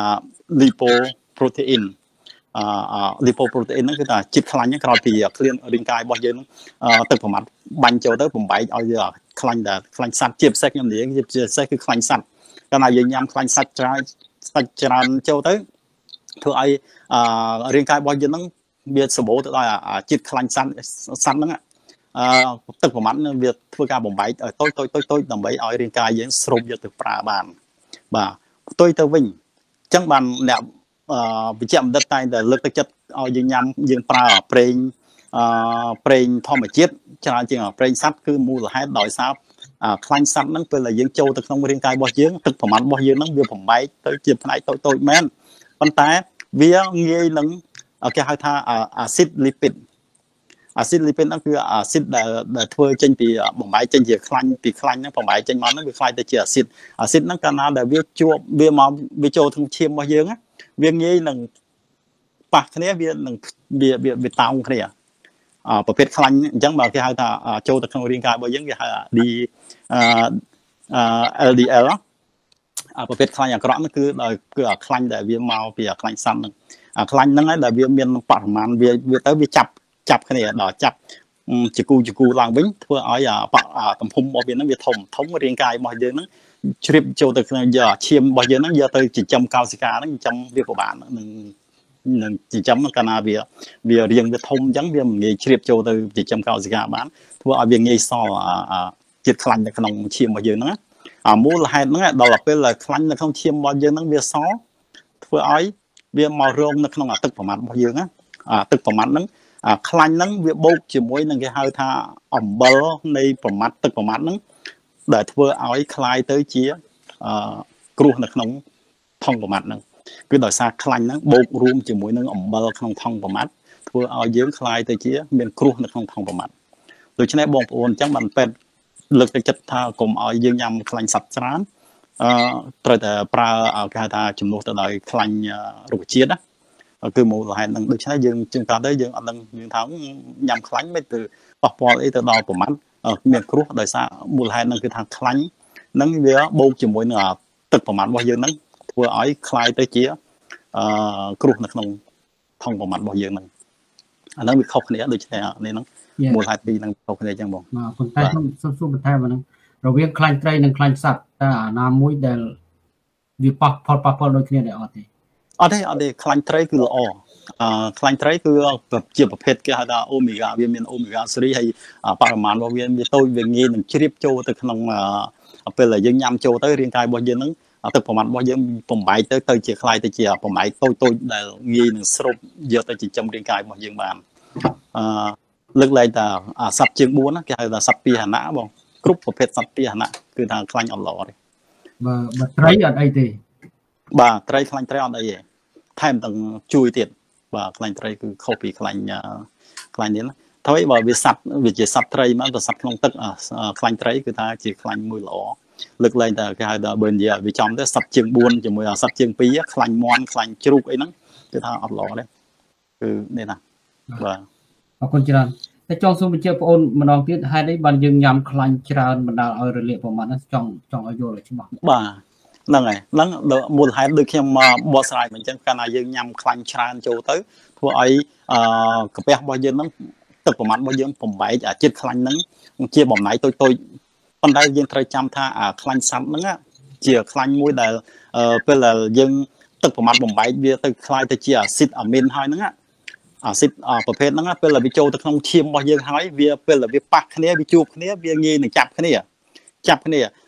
lipoprotein អឺ lipoprotein ហ្នឹងគឺថាជាតិខ្លាញ់ហ្នឹងក្រោយពីគ្លៀនរាងកាយរបស់យើងហ្នឹងទឹកប្រមាត់បាញ់ចូលទៅបំបែកឲ្យវាខ្លាញ់ដែលខ្លាញ់សត្វជាពិសេសខ្ញុំនិយាយជាពិសេសគឺខ្លាញ់សត្វកាលណាយើងញ៉ាំខ្លាញ់សត្វច្រើនសាច់ច្រើនចូលទៅធ្វើឲ្យរាងកាយរបស់យើងហ្នឹងវាសម្បូរទៅដោយជាតិខ្លាញ់សត្វសត្វហ្នឹងអឺទឹកប្រមាត់វាធ្វើការបំបែកតូចតូចតូចតូចដើម្បីឲ្យរាងកាយយើងស្រូបយកទៅប្រើបានបាទផ្ទុយទៅវិញអញ្ចឹងបានអ្នកអឺវិជ្ជាបណ្ឌិតតែងតែលើកទឹកចិត្តឲ្យយើងញ៉ាំយើងប្រើប្រេងអឺប្រេងធម្មជាតិច្រើនជាងប្រេងសត្វគឺមូលហេតុដោយសារខ្លាញ់សត្វហ្នឹងពេលដែលយើងចូលទៅក្នុងរាងកាយរបស់យើងទឹកប្រមាត់របស់យើងហ្នឹងវាបំបែកទៅជាផ្នែកតូចតូចមែនប៉ុន្តែវាងាយនឹងគេហៅថាអាស៊ីតលីពីតអាស៊ីតលីពីតហ្នឹងគឺអាស៊ីតដែលធ្វើចេញពីបំបែកចេញជាខ្លាញ់ពីខ្លាញ់ហ្នឹងបំបែកចេញមកហ្នឹងវាខ្លាយទៅជាអាស៊ីតអាស៊ីតហ្នឹងកាលណាដែលវាជួបវាមកវាចូលក្នុងឈាមរបស់យើងវាងាយនឹងប៉ះគ្នាវានឹងវាវាតោងគ្នាអប្រភេទខ្លាញ់អញ្ចឹងបើគេហៅថាចូលទៅក្នុងរាងកាយរបស់យើងគេហៅ D អឺ L D L អាប្រភេទខ្លាញ់អាក្រក់ហ្នឹងគឺដោយគឺអាខ្លាញ់ដែលវាមកពីអាខ្លាញ់សត្វហ្នឹងអាខ្លាញ់ហ្នឹងហើយដែលវាមានបរិមាណវាវាទៅវាចាប់ចាប់គ្នាដល់ចាប់ជាគូជាគូឡើងវិញធ្វើឲ្យអាទំហំរបស់វាហ្នឹងវាធំធំរាងកាយរបស់យើងហ្នឹងជ្រាបចូលទៅក្នុងយកឈាមរបស់យើងហ្នឹងយកទៅចិញ្ចឹមកោសិកាហ្នឹងចិញ្ចឹមវាពិបាកនឹងនឹងចិញ្ចឹមកាលណាវាវារាងវាធំអញ្ចឹងវាមិនងាយជ្រាបចូលទៅចិញ្ចឹមកោសិកាបានធ្វើឲ្យវាងាយសល់ជាតិខ្លាញ់នៅក្នុងឈាមរបស់យើងហ្នឹងអាមូលហេតុហ្នឹងដល់ពេលខ្លាញ់នៅក្នុងឈាមរបស់យើងហ្នឹងវាសល់ធ្វើឲ្យវាមករងនៅក្នុងអាទឹកប្រមាត់របស់យើងណាអាទឹកប្រមាត់ហ្នឹងអាខ្លាញ់ហ្នឹងវាបូកជាមួយនឹងគេហៅថាអំបិលនៃប្រមាត់ទឹកប្រមាត់ហ្នឹងដែលធ្វើឲ្យคล้ายទៅជាអឺគ្រោះនៅក្នុងថង់ប្រមាត់ហ្នឹងគឺដោយសារខ្លាញ់ហ្នឹងបូករួមជាមួយនឹងអំបិលក្នុងថង់ប្រមាត់ធ្វើឲ្យយើងคล้ายទៅជាមានគ្រោះនៅក្នុងថង់ប្រមាត់ដូច្នេះបងប្អូនអញ្ចឹងបានពេទ្យលើកទឹកចិត្តថាកុំឲ្យយើងញ៉ាំខ្លាញ់សត្វច្រើនអឺត្រូវតែប្រើគេហៅថាជំនួសទៅដោយខ្លាញ់រុក្ខជាតិណាគឺមូលហេតុហ្នឹងដូច្នេះយើងជាងកាលទៅយើងអត់ដឹងយើងថាញ៉ាំខ្លាញ់មិនទៅប៉ះពាល់អីទៅដល់ប្រមាត់មានគ្រោះដោយសារមូលហេតុហ្នឹងគឺថាខ្លាញ់ហ្នឹងវាបូកជាមួយនឹងទឹកប្រមាត់របស់យើងហ្នឹងធ្វើឲ្យคล้ายទៅជាអឺគ្រោះនៅក្នុងថង់ប្រមាត់របស់យើងហ្នឹងអាហ្នឹងវាខុសគ្នាដូច្នេះនេះហ្នឹងមូលហេតុពីរហ្នឹងខុសគ្នាអញ្ចឹងបងបាទប៉ុន្តែខ្ញុំសូមសួរបន្ថែមអាហ្នឹងរវាងខ្លាញ់ត្រីនិងខ្លាញ់សត្វតើអាណាមួយដែលវាប៉ះផលប៉ះផលដូចគ្នាដែរអត់ទេអត់ទេអត់ទេខ្លាញ់ត្រីគឺល្អអឺខ្លាញ់ត្រីគឺជាប្រភេទគេហៅថាអូមេហ្គាវាមានអូមេហ្គាសេរីហើយបរិមាណរបស់វាវាតូចវាងាយនឹងជ្រាបចូលទៅក្នុងពេលដែលយើងញ៉ាំចូលទៅរាងកាយរបស់យើងហ្នឹងទឹកប្រមាត់របស់យើងបំបែកទៅទៅជាខ្លាយទៅជាបំបែកតូចតូចដែលងាយនឹងស្រូបយកទៅចិញ្ចឹមរាងកាយរបស់យើងបានអឺលើកឡើងថាសត្វជើងបួនគេហៅថាសត្វពាហនៈបងគ្រប់ប្រភេទសត្វពាហនៈគឺថាខ្លាញ់អត់ល្អទេបើបើត្រីអត់អីទេបាទត្រីខ្លាញ់ត្រីអត់អីទេថែមទាំងជួយទៀតបាទខ្លាញ់ត្រីគឺខុសពីខ្លាញ់ខ្លាញ់នេះណាថាម៉េចបើវាសត្វវាជាសត្វត្រីមកទៅសត្វក្នុងទឹកខ្លាញ់ត្រីគឺថាជាខ្លាញ់មួយល្អលើកឡើងតែគេហៅថាបើនិយាយវាចំទៅសត្វជើងបួនជាមួយសត្វជើងពីរខ្លាញ់មន់ខ្លាញ់ជ្រូកអីហ្នឹងគឺថាអត់ល្អទេគឺនេះណាបាទអរគុណច្រើនតែចង់សូមបញ្ជាក់បងអូនម្ដងទៀតហេតុអីបានយើងញ៉ាំខ្លាញ់ច្រើនបណ្ដាលឲ្យរលាកប្រមាណហ្នឹងចង់ចង់ឲ្យយល់ឲ្យច្បាស់បាទហ្នឹងហើយហ្នឹងមូលហេតុដូចខ្ញុំមកបកស្រាយមិនអញ្ចឹងកាលណាយើងញ៉ាំខ្លាញ់ច្រើនចូលទៅធ្វើឲ្យអឺកាពះរបស់យើងហ្នឹងទឹកប្រមាត់របស់យើងបំបែកអាជាតិខ្លាញ់ហ្នឹងជាបំណែកតូចតូចប៉ុន្តែយើងត្រូវចាំថាអាខ្លាញ់សត្វហ្នឹងជាខ្លាញ់មួយដែលពេលដែលយើងទឹកប្រមាត់បំបែកវាទៅคล้ายទៅជាអាស៊ីតអាមីនហើយហ្នឹងអាស៊ីតប្រភេទហ្នឹងពេលដែលវាចូលទៅក្នុងឈាមរបស់យើងហើយវាពេលដែលវាប៉ះគ្នាវាជួបគ្នាវាងាយនឹងចាប់គ្នាចាប់គ្នា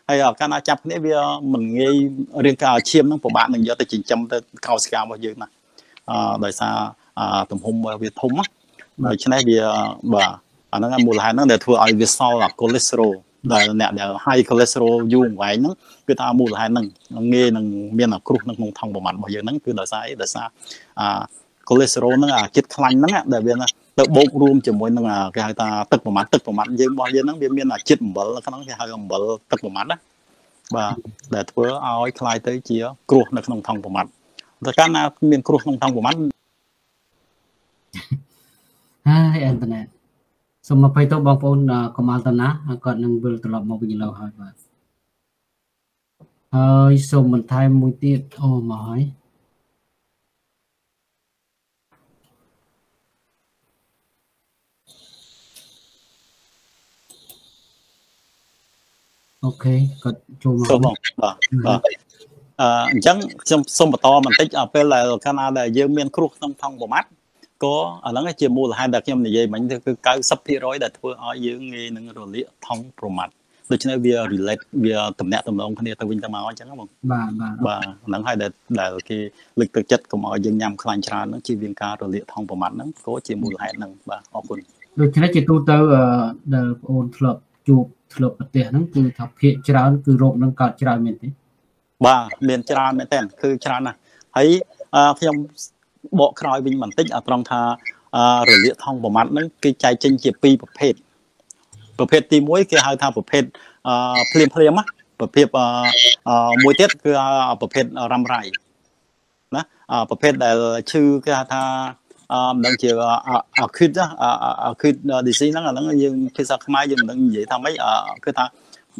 hay ở cái nào chập này bây mình nghe riêng cả chiêm nó của bạn mình giờ tới chỉnh châm tới cao ska bao nhiêu này đời xa tầm hôm việc thông á rồi cho nên bây bà anh nó mua lại nó để thua ai việc sau là cholesterol là nè để hai cholesterol dùng vậy nó cứ ta mua lại nâng nghe nâng miền là cruh nâng không thông vào mặt bao giờ nó cứ đời xa đời xa cholesterol nó là chất lạnh nó để bên tự bốc luôn chỉ muốn là cái ta tức vào mặt tức vào mặt nhưng bao giờ nó bên miền là chất bẩn là cái nó cái hơi bẩn tức vào mặt đó và để thưa ai khai tới chia cruh nó không thông vào mặt tất cả na miền cruh không thông vào mặt hai internet xong mà phải tôi bằng phone công an tân á còn nâng vừa từ lọc một cái gì lâu hỏi và hơi xong mình thay mũi tiết ô mà hỏi ok còn chung mà vâng chẳng xong xong mà to mình tích ở bên là Canada dương miền cruh không thông vào mắt có ở đó cái chia mua là hai đặc nhưng mà vậy mình cứ cái sắp phía rồi để thưa ở dưới nghe những rồi liệu thông pro mặt được cho nên via relate via tầm nét tầm ông cái này tao vinh tao máu chẳng không bà bà nắng hai để để cái lực thực chất của mọi dân nhằm khăn tràn nó chỉ viên ca rồi liệu thông pro mặt nó có chia mua hai năng bà học quân được cho nên chỉ tu tới để ôn thuật chụp thuật bật tiền nó cứ thập hiện tràn cứ rộn nó cả tràn miền thế bà miền tràn miền tên cứ tràn này thấy khi ông bộ khơi bình mình tích ở trong tha rồi liệu thông vào mặt nó cái trái chân chỉ piประเภทประเภทที่មួយគេហៅថាប្រភេទភ្លាមភ្លាមណាប្រភេទមួយទៀតគឺប្រភេទរ៉ាំរ៉ៃណាប្រភេទដែលឈឺគេហៅថាមិនដឹងជាអាឃីតណាអាឃីត disease ហ្នឹងអាហ្នឹងយើងភាសាខ្មែរយើងមិនដឹងនិយាយថាម៉េចគឺថា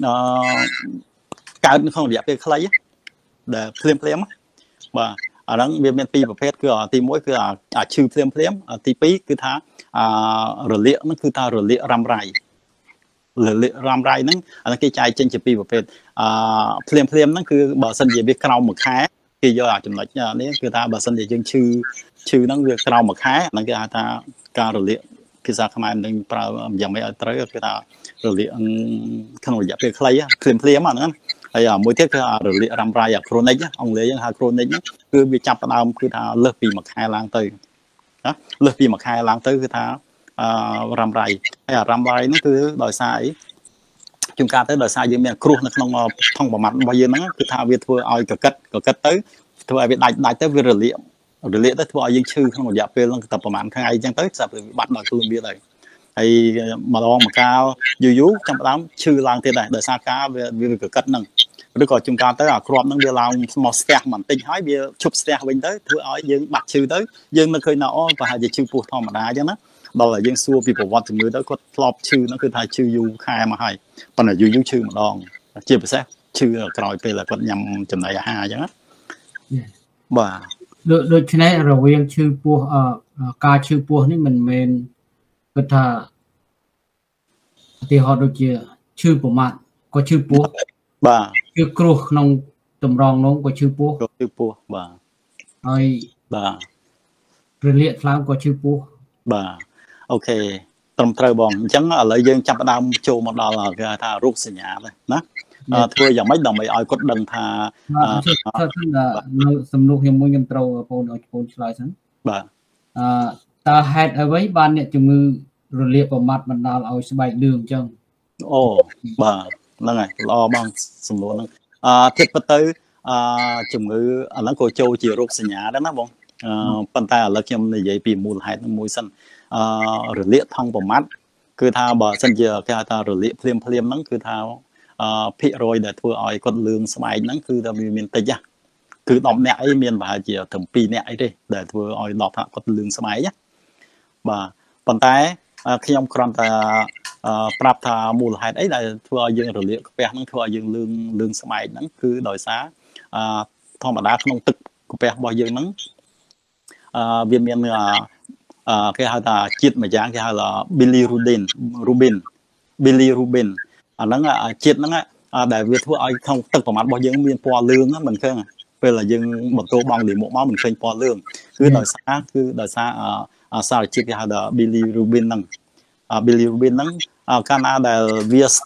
កើតនៅក្នុងរយៈពេលខ្លីដែលភ្លាមភ្លាមបាទអាហ្នឹងវាមានពីរប្រភេទគឺទីមួយគឺអាឈឺភ្លាមភ្លាមទីពីរគឺថារលាកហ្នឹងគឺថារលាករ៉ាំរ៉ៃរលាករ៉ាំរ៉ៃហ្នឹងអាហ្នឹងគេចែកចេញជាពីរប្រភេទភ្លាមភ្លាមហ្នឹងគឺបើសិនជាវាក្រោមមួយខែគេយកអាចំណុចនេះគឺថាបើសិនជាយើងឈឺឈឺហ្នឹងវាក្រោមមួយខែហ្នឹងគេហៅថាការរលាកភាសាខ្មែរមិនប្រើយ៉ាងម៉េចឲ្យត្រូវគឺថារលាកក្នុងរយៈពេលខ្លីភ្លាមភ្លាមអាហ្នឹងហើយមួយទៀតគឺរលាករ៉ាំរ៉ៃអា chronic អង់គ្លេសយើងហៅ chronic គឺវាចាប់ផ្ដើមគឺថាលើសពីមួយខែឡើងទៅណាលើសពីមួយខែឡើងទៅគឺថារ៉ាំរ៉ៃហើយអារ៉ាំរ៉ៃហ្នឹងគឺដោយសារអីជួនកាលទៅដោយសារយើងមានគ្រោះនៅក្នុងថង់ប្រមាត់របស់យើងហ្នឹងគឺថាវាធ្វើឲ្យកកិតកកិតទៅធ្វើឲ្យវាដាច់ដាច់ទៅវារលាករលាកទៅធ្វើឲ្យយើងឈឺក្នុងរយៈពេលហ្នឹងតែប្រហែលថ្ងៃអញ្ចឹងទៅស្រាប់តែបាត់ដល់ខ្លួនវាទៅហើយម្ដងម្កាលយូរយូរចាំផ្ដើមឈឺឡើងទៀតដែរដោយសារការវាវាកកិតហ្នឹងឬក៏ជួនកាលទៅអាគ្រាប់ហ្នឹងវាឡើងមកស្ទះបន្តិចហើយវាឈប់ស្ទះវិញទៅធ្វើឲ្យយើងបាត់ឈឺទៅយើងនឹកឃើញថាអូប្រហែលជាឈឺពោះធម្មតាអញ្ចឹងណាដល់តែយើងសួរពីប្រវត្តិជំងឺទៅគាត់ធ្លាប់ឈឺហ្នឹងគឺថាឈឺយូរខែមកហើយប៉ុន្តែយូរយូរឈឺម្ដងជាពិសេសឈឺក្រោយពេលគាត់ញ៉ាំចំណីអាហារអញ្ចឹងណាបាទដូច្នេះរវាងឈឺពោះការឈឺពោះនេះមិនមែនគាត់ថាឧទាហរណ៍ដូចជាឈឺប្រមាថក៏ឈឺពោះបាទឈឺគ្រោះក្នុងតម្រងនោះក៏ឈឺពោះឈឺពោះបាទហើយបាទរលាកខ្លាំងក៏ឈឺពោះបាទអូខេត្រឹមត្រូវបងអញ្ចឹងឥឡូវយើងចាប់ផ្ដើមចូលមកដល់គេហៅថារោគសញ្ញាទៅណាធ្វើយ៉ាងម៉េចដើម្បីឲ្យគាត់ដឹងថានៅសំណួរខ្ញុំមួយខ្ញុំត្រូវបងឲ្យបងឆ្លើយសិនបាទអឺតើហេតុអ្វីបានអ្នកជំងឺរលាកប្រមាថបណ្ដាលឲ្យស្បែកលឿងអញ្ចឹងអូបាទហ្នឹងហើយល្អបងសំណួរហ្នឹងអឺធៀបទៅអឺជំងឺអាហ្នឹងក៏ចូលជារោគសញ្ញាដែរណាបងអឺប៉ុន្តែឥឡូវខ្ញុំនិយាយពីមូលហេតុមួយសិនអឺរលាកថង់ប្រមាថគឺថាបើសិនជាគេហៅថារលាកភ្លាមភ្លាមហ្នឹងគឺថាអឺភាគរយដែលធ្វើឲ្យគាត់លឿងស្បែកហ្នឹងគឺថាវាមានតិចណាគឺដប់អ្នកអីមានប្រហែលជាត្រឹមពីរអ្នកអីទេដែលធ្វើឲ្យដប់ថាគាត់លឿងស្បែកណាបាទប៉ុន្តែខ្ញុំគ្រាន់តែប្រាប់ថាមូលហេតុអីដែលធ្វើឲ្យយើងរលាកកាពះហ្នឹងធ្វើឲ្យយើងលឿងលឿងស្បែកហ្នឹងគឺដោយសារអឺធម្មតាក្នុងទឹកកាពះរបស់យើងហ្នឹងអឺវាមានអឺគេហៅថាជាតិមួយយ៉ាងគេហៅថា bilirubin rubin bilirubin អាហ្នឹងជាតិហ្នឹងដែលវាធ្វើឲ្យក្នុងទឹកប្រមាថរបស់យើងមានពណ៌លឿងមិនឃើញពេលដែលយើងបន្ទោបង់លាមកមកមិនឃើញពណ៌លឿងគឺដោយសារគឺដោយសារសារជាតិគេហៅថា bilirubin ហ្នឹង bilirubin ហ្នឹងកាលណាដែលវាស្ទះ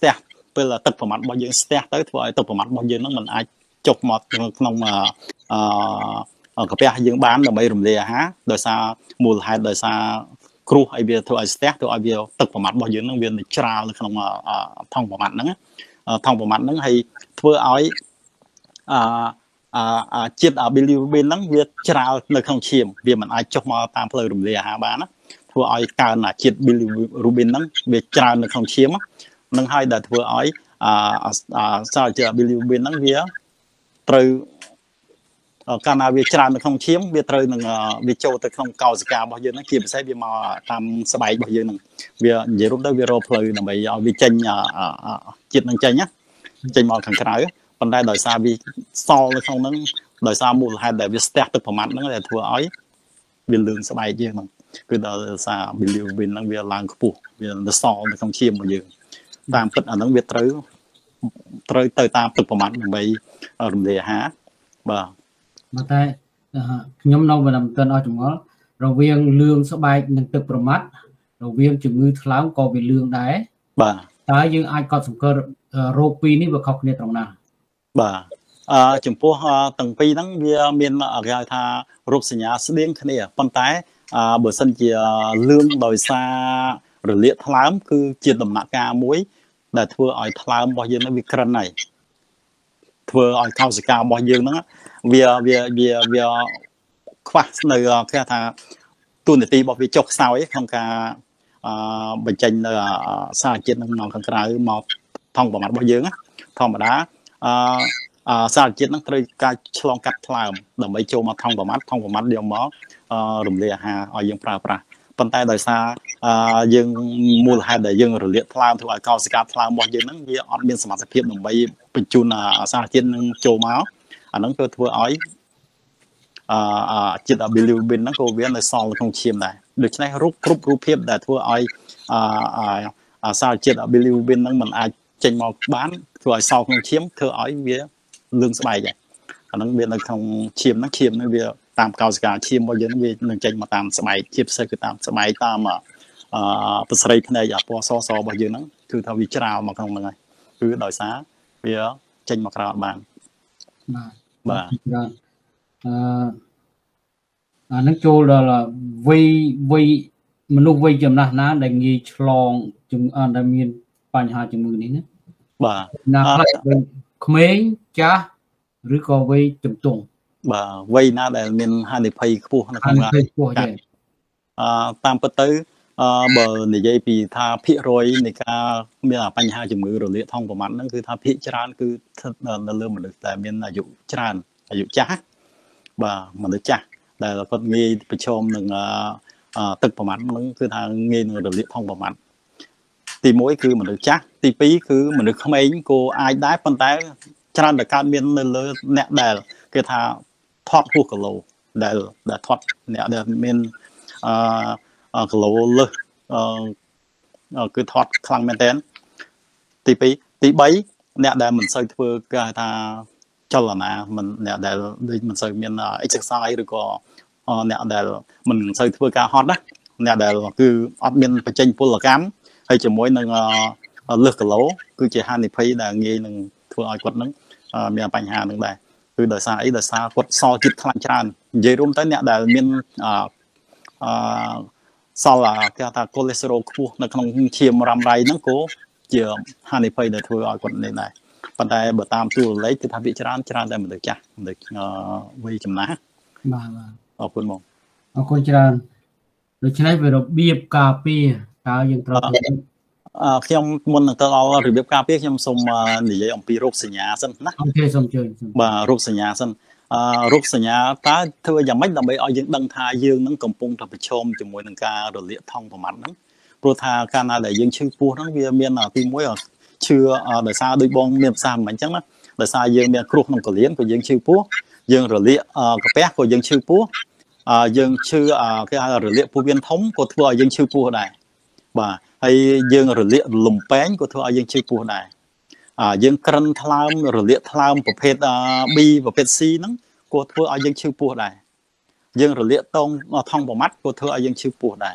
ពេលទឹកប្រមាត់របស់យើងស្ទះទៅធ្វើឲ្យទឹកប្រមាត់របស់យើងហ្នឹងมันអាចចុះមកក្នុងអឺកាពះយើងបានដើម្បីរំលាយអាហារដោយសារមូលហេតុដោយសារគ្រោះឲ្យវាធ្វើឲ្យស្ទះធ្វើឲ្យវាទឹកប្រមាត់របស់យើងហ្នឹងវាច្រាលនៅក្នុងថង់ប្រមាត់ហ្នឹងថង់ប្រមាត់ហ្នឹងហើយធ្វើឲ្យអឺអាជាតិ bilirubin ហ្នឹងវាច្រាលនៅក្នុងឈាមវាមិនអាចចុះមកតាមផ្លូវរំលាយអាហារបានណាធ្វើឲ្យកើនអាជាតិ bilirubin ហ្នឹងវាច្រើននៅក្នុងឈាមនឹងហើយដែលធ្វើឲ្យអាសារជាតិ bilirubin ហ្នឹងវាត្រូវកាលណាវាច្រើននៅក្នុងឈាមវាត្រូវនឹងវាចូលទៅក្នុងកោសិការបស់យើងហ្នឹងជាពិសេសវាមកតាមស្បែករបស់យើងហ្នឹងវានិយាយរួមទៅវារកផ្លូវដើម្បីឲ្យវាចេញជាតិហ្នឹងចេញណាចេញមកខាងក្រៅប៉ុន្តែដោយសារវាសល់នៅក្នុងហ្នឹងដោយសារមូលហេតុដែលវាស្ទះទឹកប្រមាត់ហ្នឹងដែលធ្វើឲ្យវាលឿងស្បែកយើងហ្នឹងគឺដោយសារ bilirubin ហ្នឹងវាឡើងខ្ពស់វានៅសល់នៅក្នុងឈាមរបស់យើងតាមពិតអាហ្នឹងវាត្រូវត្រូវទៅតាមទឹកប្រមាត់ដើម្បីរំលាយអាហារបាទមកតែខ្ញុំនៅមិនទាន់អស់ចម្ងល់រវាងលឿងស្បែកនិងទឹកប្រមាត់រវាងជំងឺថ្លើមក៏វាលឿងដែរបាទតើយើងអាចកត់សម្គាល់រោគពីរនេះវាខុសគ្នាត្រង់ណាបាទអឺចំពោះទាំងពីរហ្នឹងវាមានគេហៅថារោគសញ្ញាស្តៀងគ្នាប៉ុន្តែបើសិនជាលឿងដោយសាររលាកថ្លើមគឺជាដំណាក់កាលមួយដែលធ្វើឲ្យថ្លើមរបស់យើងហ្នឹងវាក្រិនហើយធ្វើឲ្យកោសិការបស់យើងហ្នឹងវាវាវាវាខ្វះនៅគេថាទូនាទីរបស់វាចុះខ្សោយក្នុងការអឺបញ្ចេញនៅសារជាតិហ្នឹងមកខាងក្រៅមកថង់ប្រមាត់របស់យើងធម្មតាអឺសារជាតិហ្នឹងត្រូវការឆ្លងកាត់ថ្លើមដើម្បីចូលមកថង់ប្រមាត់ថង់ប្រមាត់យកមករំលាយអាហារឲ្យយើងប្រើប្រាស់ប៉ុន្តែដោយសារយើងមូលហេតុដែលយើងរលាកថ្លើមធ្វើឲ្យកោសិកាថ្លើមរបស់យើងហ្នឹងវាអត់មានសមត្ថភាពដើម្បីបញ្ជូនសារជាតិនឹងចូលមកអាហ្នឹងគឺធ្វើឲ្យអឺជាតិ bilirubin ហ្នឹងក៏វានៅសល់ក្នុងឈាមដែរដូច្នេះរូបគ្រប់រូបភាពដែលធ្វើឲ្យអឺសារជាតិ bilirubin ហ្នឹងมันអាចចេញមកបានធ្វើឲ្យសល់ក្នុងឈាមធ្វើឲ្យវាលឿងស្បែកដែរអាហ្នឹងវានៅក្នុងឈាមហ្នឹងឈាមហ្នឹងវាតាមកោសិកាឈាមរបស់យើងវានឹងចេញមកតាមស្បែកជាពិសេសគឺតាមស្បែកតាមអឺប្រស្រីភ្នែកអាពណ៌សសរបស់យើងហ្នឹងគឺថាវាច្រាលមកក្នុងហ្នឹងហើយគឺដោយសារវាចេញមកក្រៅបានបាទបាទអឺអានឹងចូលដល់វ័យវ័យមនុស្សវ័យចំណាស់ណាដែលងាយឆ្លងជំងឺដែលមានបញ្ហាជំងឺនេះណាបាទណាខ្លះក្មេងចាស់ឬក៏វ័យជំទង់បាទវ័យណាដែលមានហានិភ័យខ្ពស់នៅក្នុងការអឺតាមពិតទៅអឺបើនិយាយពីថាភាគរយនៃការមានបញ្ហាជំងឺរលាកថង់ប្រមាត់ហ្នឹងគឺថាភាគច្រើនគឺស្ថិតនៅលើមនុស្សដែលមានអាយុច្រើនអាយុចាស់បាទមនុស្សចាស់ដែលគាត់ងាយប្រឈមនឹងទឹកប្រមាត់ហ្នឹងគឺថាងាយនឹងរលាកថង់ប្រមាត់ទីមួយគឺមនុស្សចាស់ទីពីរគឺមនុស្សក្មេងក៏អាចដែរប៉ុន្តែច្រើនតែកើតមាននៅលើអ្នកដែលគេថាថត់ហួសគីឡូដែលដែលថត់អ្នកដែលមានអឺគីឡូលើសអឺគឺថត់ខ្លាំងមែនតើទីពីរទីបីអ្នកដែលមិនសូវធ្វើគេថាចលនាមិនអ្នកដែលដូចមិនសូវមាន exercise ឬក៏អ្នកដែលមិនសូវធ្វើការហត់ណាអ្នកដែលគឺអត់មានបញ្ចេញពលកម្មហើយជាមួយនឹងលើសគីឡូគឺជាហានិភ័យដែលងាយនឹងធ្វើឲ្យគាត់នឹងមានបញ្ហានឹងដែរគឺដោយសារអីដោយសារគាត់សល់ជាតិខ្លាញ់ច្រើននិយាយរួមទៅអ្នកដែលមានអឺសល់គេថាកូលេស្តេរ៉ុលខ្ពស់នៅក្នុងឈាមរ៉ាំរ៉ៃហ្នឹងក៏ជាហានិភ័យដែលធ្វើឲ្យគាត់នេះដែរប៉ុន្តែបើតាមទូលេខគឺថាវាច្រើនច្រើនតែមនុស្សចាស់មនុស្សវ័យចំណាស់បាទបាទអរគុណបងអរគុណច្រើនដូច្នេះវារបៀបការពារតើយើងត្រូវធ្វើអឺខ្ញុំមុននឹងទៅដល់របៀបការពារខ្ញុំសូមនិយាយអំពីរោគសញ្ញាសិនណាអូខេសូមជឿបាទរោគសញ្ញាសិនអឺរោគសញ្ញាតើធ្វើយ៉ាងម៉េចដើម្បីឲ្យយើងដឹងថាយើងនឹងកំពុងតែប្រឈមជាមួយនឹងការរលាកថង់ប្រមាត់ហ្នឹងព្រោះថាកាលណាដែលយើងឈឺពោះហ្នឹងវាមានទីមួយឈឺដោយសារដូចបងមានប្រសាសន៍មិនអញ្ចឹងណាដោយសារយើងមានគ្រោះក្នុងកលៀនក៏យើងឈឺពោះយើងរលាកកាពះក៏យើងឈឺពោះយើងឈឺគេហៅរលាកពោះវៀនធំក៏ធ្វើឲ្យយើងឈឺពោះដែរបាទហើយយើងរលាកលំពេងក៏ធ្វើឲ្យយើងឈឺពោះដែរយើងក្រិនថ្លើមរលាកថ្លើមប្រភេទ B ប្រភេទ C ហ្នឹងក៏ធ្វើឲ្យយើងឈឺពោះដែរយើងរលាកតងថង់ប្រមាត់ក៏ធ្វើឲ្យយើងឈឺពោះដែរ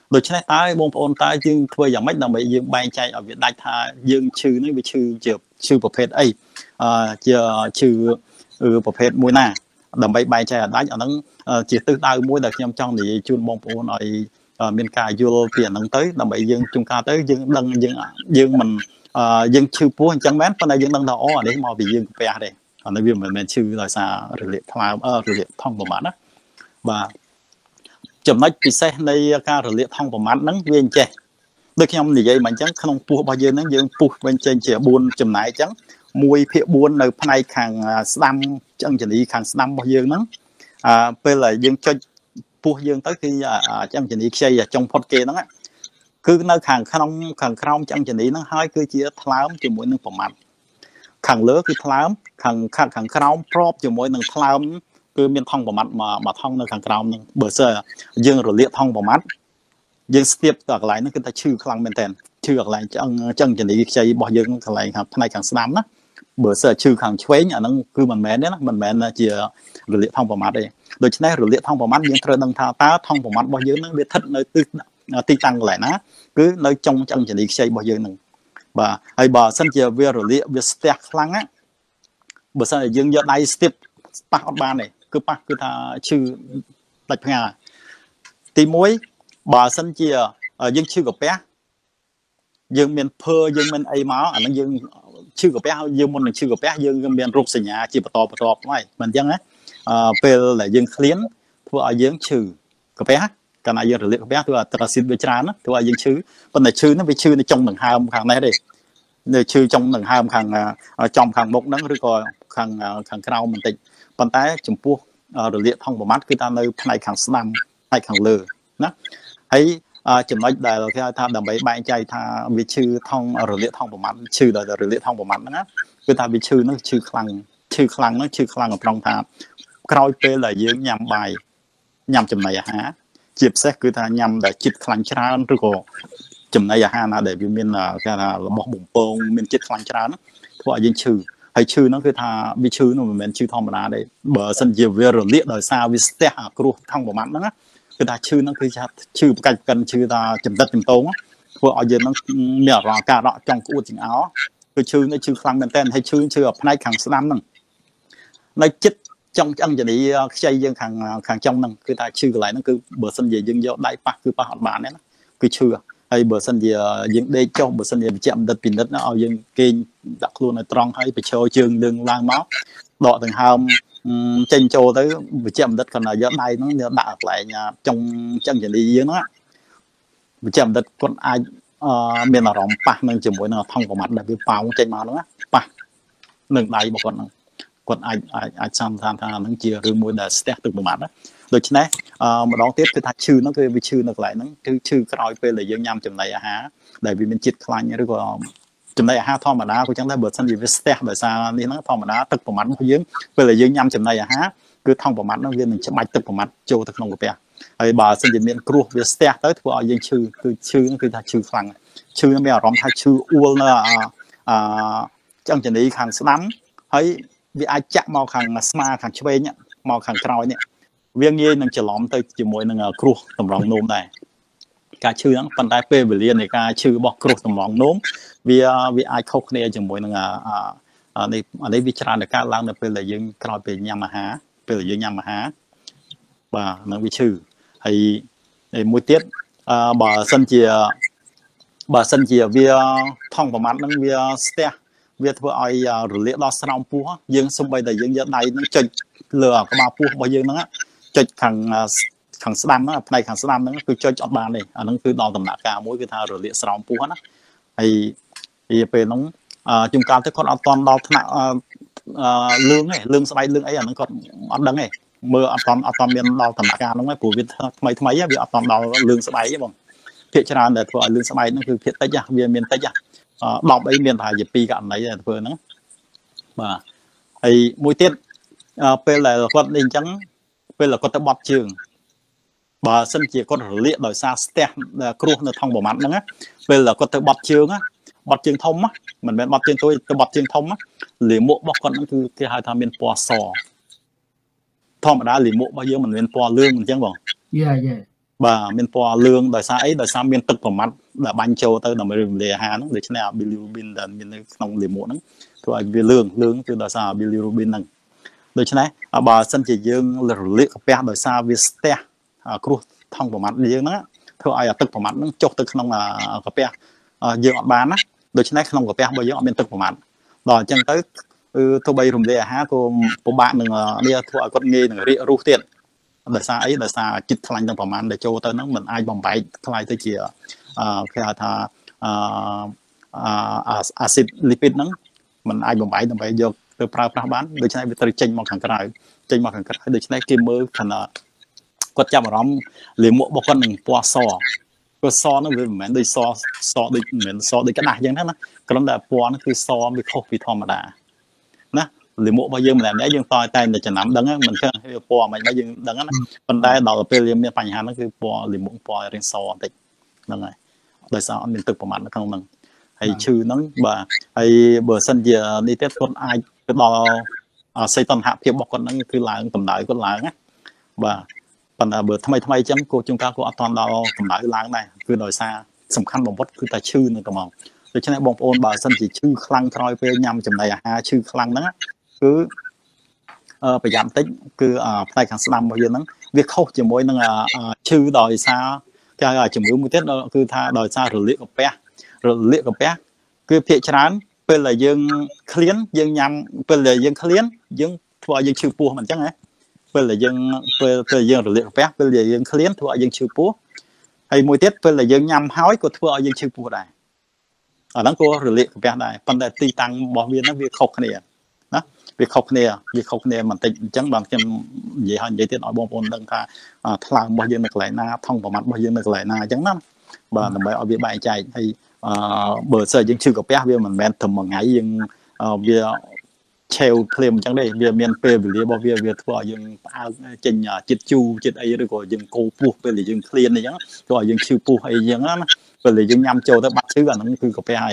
ដូច្នេះតើបងប្អូនតើយើងធ្វើយ៉ាងម៉េចដើម្បីយើងបែងចែកឲ្យវាដាច់ថាយើងឈឺនេះវាឈឺជាឈឺប្រភេទអីអឺជាឈឺប្រភេទមួយណាដើម្បីបែងចែកឲ្យដាច់អាហ្នឹងជាទិសដៅមួយដែលខ្ញុំចង់និយាយជូនបងប្អូនឲ្យមានការយល់ពីអាហ្នឹងទៅដើម្បីយើងជួនកាលទៅយើងដឹងយើងយើងមិនយើងឈឺពោះអញ្ចឹងមែនប៉ុន្តែយើងដឹងថាអូអានេះមកពីយើងកាពះទេអានេះវាមិនមែនឈឺដោយសាររលាកថ្លើមអឺរលាកថង់ប្រមាថណាបាទចំណុចពិសេសនៃការរលាកថង់ប្រមាថហ្នឹងវាអញ្ចេះដូចខ្ញុំនិយាយមកអញ្ចឹងក្នុងពោះរបស់យើងហ្នឹងយើងពុះវិញចេញជាបួនចំណែកអញ្ចឹងមួយភាគបួននៅផ្នែកខាងស្ដាំឆ្អឹងជំនីខាងស្ដាំរបស់យើងហ្នឹងអឺពេលដែលយើងចុចពោះយើងទៅគឺឆ្អឹងជំនីខ្ចីចុងផុតគេហ្នឹងគឺនៅខាងក្នុងខាងក្រោមឆ្អឹងជំនីហ្នឹងហើយគឺជាថ្លើមជាមួយនឹងប្រមាថខាងលើគឺថ្លើមខាងខាងក្រោមប្របជាមួយនឹងថ្លើមគឺមានថង់ប្រមាថមួយថង់នៅខាងក្រោមហ្នឹងបើសិនយើងរលាកថង់ប្រមាថយើងស្ទាបទៅកន្លែងហ្នឹងគឺថាឈឺខ្លាំងមែនតើឈឺកន្លែងឆ្អឹងឆ្អឹងជំនីខ្ចីរបស់យើងកន្លែងខាងផ្នែកខាងស្ដាំណាបើសិនឈឺខាងឆ្វេងអាហ្នឹងគឺមិនមែនទេណាមិនមែនជារលាកថង់ប្រមាថទេដូច្នេះរលាកថង់ប្រមាថយើងត្រូវដឹងថាតើថង់ប្រមាថរបស់យើងហ្នឹងវាស្ថិតនៅទិសទីតាំងកន្លែងណាគឺនៅចុងឆ្អឹងជំនីខ្ចីរបស់យើងហ្នឹងបាទហើយបើសិនជាវារលាកវាស្ទះខ្លាំងណាបើសិនជាយើងយកដៃស្ទាបប៉ះអត់បានទេគឺប៉ះគឺថាឈឺដាច់ផ្ងាទីមួយបើសិនជាយើងឈឺកាពះយើងមានភើយើងមានអីមកអាហ្នឹងយើងឈឺកាពះយើងមុននឹងឈឺកាពះយើងមានរោគសញ្ញាជាបន្តបន្ទាប់ហ្នឹងមិនអញ្ចឹងណាពេលដែលយើងឃ្លានធ្វើឲ្យយើងឈឺកាពះកាលណាយើងរលាកកាពះធ្វើឲ្យត្រាស៊ីតវាច្រើនធ្វើឲ្យយើងឈឺប៉ុន្តែឈឺហ្នឹងវាឈឺនៅចុងដង្ហើមខាងនេះទេនៅឈឺចុងដង្ហើមខាងចំខាងមុខហ្នឹងឬក៏ខាងខាងក្រោមបន្តិចប៉ុន្តែចំពោះរលាកថង់ប្រមាថគឺថានៅផ្នែកខាងស្ដាំផ្នែកខាងលើណាហើយចំណុចដែលគេហៅថាដើម្បីបែងចែកថាវាឈឺថង់រលាកថង់ប្រមាថឈឺដោយរលាកថង់ប្រមាថហ្នឹងណាគឺថាវាឈឺហ្នឹងឈឺខ្លាំងឈឺខ្លាំងហ្នឹងឈឺខ្លាំងត្រង់ថាក្រោយពេលដែលយើងញ៉ាំបាយញ៉ាំចំណីអាហារជាពិសេសគឺថាញ៉ាំដែលជាតិខ្លាញ់ច្រើនឬក៏ចំណីអាហារណាដែលវាមានគេថារបស់បំពងមានជាតិខ្លាញ់ច្រើនធ្វើឲ្យយើងឈឺហើយឈឺហ្នឹងគឺថាវាឈឺនោះមិនមែនឈឺធម្មតាទេបើសិនជាវារលាកដោយសារវាស្ទះអាគ្រោះថង់ប្រមាថហ្នឹងណាគឺថាឈឺហ្នឹងគឺឈឺប្រកាច់ប្រកិនឈឺថាចម្តិតចំតងធ្វើឲ្យយើងហ្នឹងមានអារម្មណ៍ការដកចង់ក្អួតចង្អោរគឺឈឺនេះឈឺខ្លាំងមែនតើហើយឈឺឈឺởផ្នែកខាងស្ដាំហ្នឹងនៅចិត្តចុងឆ្អឹងជំនីខ្ចីយើងខាងខាងចុងហ្នឹងគឺថាឈឺកន្លែងហ្នឹងគឺបើសិនជាយើងយកដៃប៉ះគឺប៉ះអត់បានទេណាគឺឈឺហើយបើសិនជាយើងដេកចុះបើសិនជាវិជ្ជាបណ្ឌិតពិនិត្យណាឲ្យយើងគេងដាក់ខ្លួនឲ្យត្រង់ហើយបញ្ឈរជើងលើងឡើងមកដកដង្ហើមចេញចូលទៅវិជ្ជាបណ្ឌិតគាត់យកដៃហ្នឹងដាក់កន្លែងចុងឆ្អឹងជំនីយើងហ្នឹងវិជ្ជាបណ្ឌិតគាត់អាចមានអារម្មណ៍ប៉ះនឹងជាមួយនឹងថង់ប្រមាថដែលវាប៉ោងចេញមកហ្នឹងប៉ះនឹងដៃរបស់គាត់ហ្នឹងគាត់អាចអាចអាចសំថាថាហ្នឹងជារឿងមួយដែលស្ទះទឹកប្រមាថណាដូច្នេះម្ដងទៀតគឺថាឈឺហ្នឹងគឺវាឈឺនៅកន្លែងហ្នឹងគឺឈឺក្រោយពេលដែលយើងញ៉ាំចំណីអាហារដែលវាមានជាតិខ្លាញ់ឬក៏ចំណីអាហារធម្មតាក៏ចឹងដែរបើសិនជាវាស្ទះដោយសារនេះហ្នឹងធម្មតាទឹកប្រមាថរបស់យើងពេលដែលយើងញ៉ាំចំណីអាហារគឺថង់ប្រមាថហ្នឹងវានឹងច្បាច់ទឹកប្រមាថចូលទៅក្នុងកាពះហើយបើសិនជាមានគ្រោះវាស្ទះទៅធ្វើឲ្យយើងឈឺគឺឈឺហ្នឹងគឺថាឈឺខ្លាំងឈឺមានអារម្មណ៍ថាឈឺអួលនៅអាឆ្អឹងជំនីខាងស្ដាំហើយវាអាចចាក់មកខាងស្មាខាងឆ្វេងមកខាងក្រោយនេះវាងាយនឹងច្រឡំទៅជាមួយនឹងគ្រោះតម្រង់នោមដែរការឈឺហ្នឹងប៉ុន្តែពេលវេលានៃការឈឺរបស់គ្រោះតម្រង់នោមវាវាអាចខុសគ្នាជាមួយនឹងអានេះអានេះវាច្រើនតែកើតឡើងនៅពេលដែលយើងក្រោយពេលញ៉ាំអាហារពេលដែលយើងញ៉ាំអាហារបាទនឹងវាឈឺហើយមួយទៀតបើសិនជាបើសិនជាវាថង់ប្រមាថហ្នឹងវាស្ទះវាធ្វើឲ្យរលាកដល់ស្រោមពោះយើងសំបីតែយើងយកដៃហ្នឹងចុចលើក្បាលពោះរបស់យើងហ្នឹងចុចខាងខាងស្ដាំហ្នឹងផ្នែកខាងស្ដាំហ្នឹងគឺចុចអត់បានទេអាហ្នឹងគឺដល់ដំណាក់កាលមួយគឺថារលាកស្រោមពោះណាហើយពីពេលហ្នឹងជួនកាលទៅគាត់អត់តន់ដល់ថ្នាក់លឿងទេលឿងស្បែកលឿងអីអាហ្នឹងគាត់អត់ដឹងទេមើលអត់តន់អត់តន់មានដល់ដំណាក់កាលហ្នឹងទេព្រោះវាថ្មីថ្មីវាអត់តន់ដល់លឿងស្បែកទេបងភាគច្រើនដែលធ្វើឲ្យលឿងស្បែកហ្នឹងគឺភាគតិចវាមានតិចដប់អីមានតែជាពីរករណីតែធ្វើហ្នឹងបាទហើយមួយទៀតពេលដែលគាត់នេះអញ្ចឹងពេលគាត់ទៅបត់ជើងបើសិនជាគាត់រលាកដោយសារស្ទះគ្រោះនៅថង់ប្រមាថហ្នឹងពេលគាត់ទៅបត់ជើងបត់ជើងធំមិនមែនបត់ជើងតូចទៅបត់ជើងធំលាមករបស់គាត់ហ្នឹងគឺគេហៅថាមានពណ៌សធម្មតាលាមករបស់យើងមិនមានពណ៌លឿងអញ្ចឹងបងយ៉ាយ៉ា bà miền po lương đời xa ấy đời xa miền tức của mặt là ban châu tới là mới lìa hà nó để cho nào bilirubin là miền trong liềm muộn nó thôi vì lương lương từ đời xa bilirubin năng để cho này bà sân chỉ dương là liệt pe đời xa vì ste cru thông của mặt dương nó thôi ai tức của mặt nó chọc tức không là cà pe dương bán á để cho này không cà pe bây giờ miền tức của mặt rồi chân tới thôi bây rùm lìa hà cô cô bạn đừng đi thôi con nghe đừng rượu rượu tiền đời xa ấy đời xa chích thay trong phòng ăn để cho tới nó mình ai bồng bậy thay tới chia khi là acid lipid nó mình ai bồng bậy bồng bậy vô từ pra pra bán đối với này từ chênh một hàng cái chênh một hàng cái đối với này kim mơ thành là quất chạm vào đó liền một bộ con mình qua so cái so nó về mình đôi so so đôi mình so đôi cái này giống thế nó cái đó là qua nóคือ so với khâu vì thò mà đã nè liềm mộ bao nhiêu mình làm đấy dương toi tay để cho nắm đắng mình khơi po mình bao nhiêu đắng á còn đây đầu pe liềm miền Pành Hà nóคือ po liềm mộ po riêng so tịnhนั่นไงโดยสารmiềnตึกประมาณนั้นข้างนึงให้ชื่อนั้นบ่ให้เบอร์สันเดียนี่เต็มคนไอก็ดอใส่ตอนหาเพียบบอกคนนั้นคือหลังตำหนักคนหลังáบ่ปัญหาเบอร์ทำไมทำไมจังกูจุงก้ากูอัตอนดาวตำหนักหลังnàyคือโดยสารสำคัญบ่หมดคือแต่ชื่อนึงก็มองโดยฉะนั้นบางคนบ่สันchỉชื่อคลังคอยไปยำจำได้หาชื่อคลังนั้นcứ phải giảm tính cứ tay kháng slam bao giờ nó việc khâu chỉ mỗi năng chư đòi xa cái chỉ mới một tiết đó cứ tha đòi xa rồi liệt của bé rồi liệt của bé cứ phía chán bên là dương khliến dương nhằm bên là dương khliến dương thua dương chư pua mình chắc ấy bên là dương bên là dương rồi liệt của bé bên là dương khliến thua dương chư pua hay mỗi tiết bên là dương nhằm hói của thua dương chư pua này ở đó cô rồi liệt của bé này phần đại ti tăng bỏ viên nó việc khâu này đó việc khâu này việc khâu này mình tính chẳng bằng chân vậy hơn vậy thì nói bom bom đằng ta thằng bao nhiêu được lại na thông vào mặt bao nhiêu được lại na chẳng lắm và mình ở việc bài chạy thì bờ sợi những chữ của bé việc mình men thầm một ngày nhưng việc treo claim chẳng đây việc miền pe vì bao việc việc thua nhưng trình chít chu chít ấy rồi của những cô pu về là những clean này chẳng rồi những chữ pu hay chẳng lắm về là những nhâm châu tới bắt chữ là nóคือcủa bé hay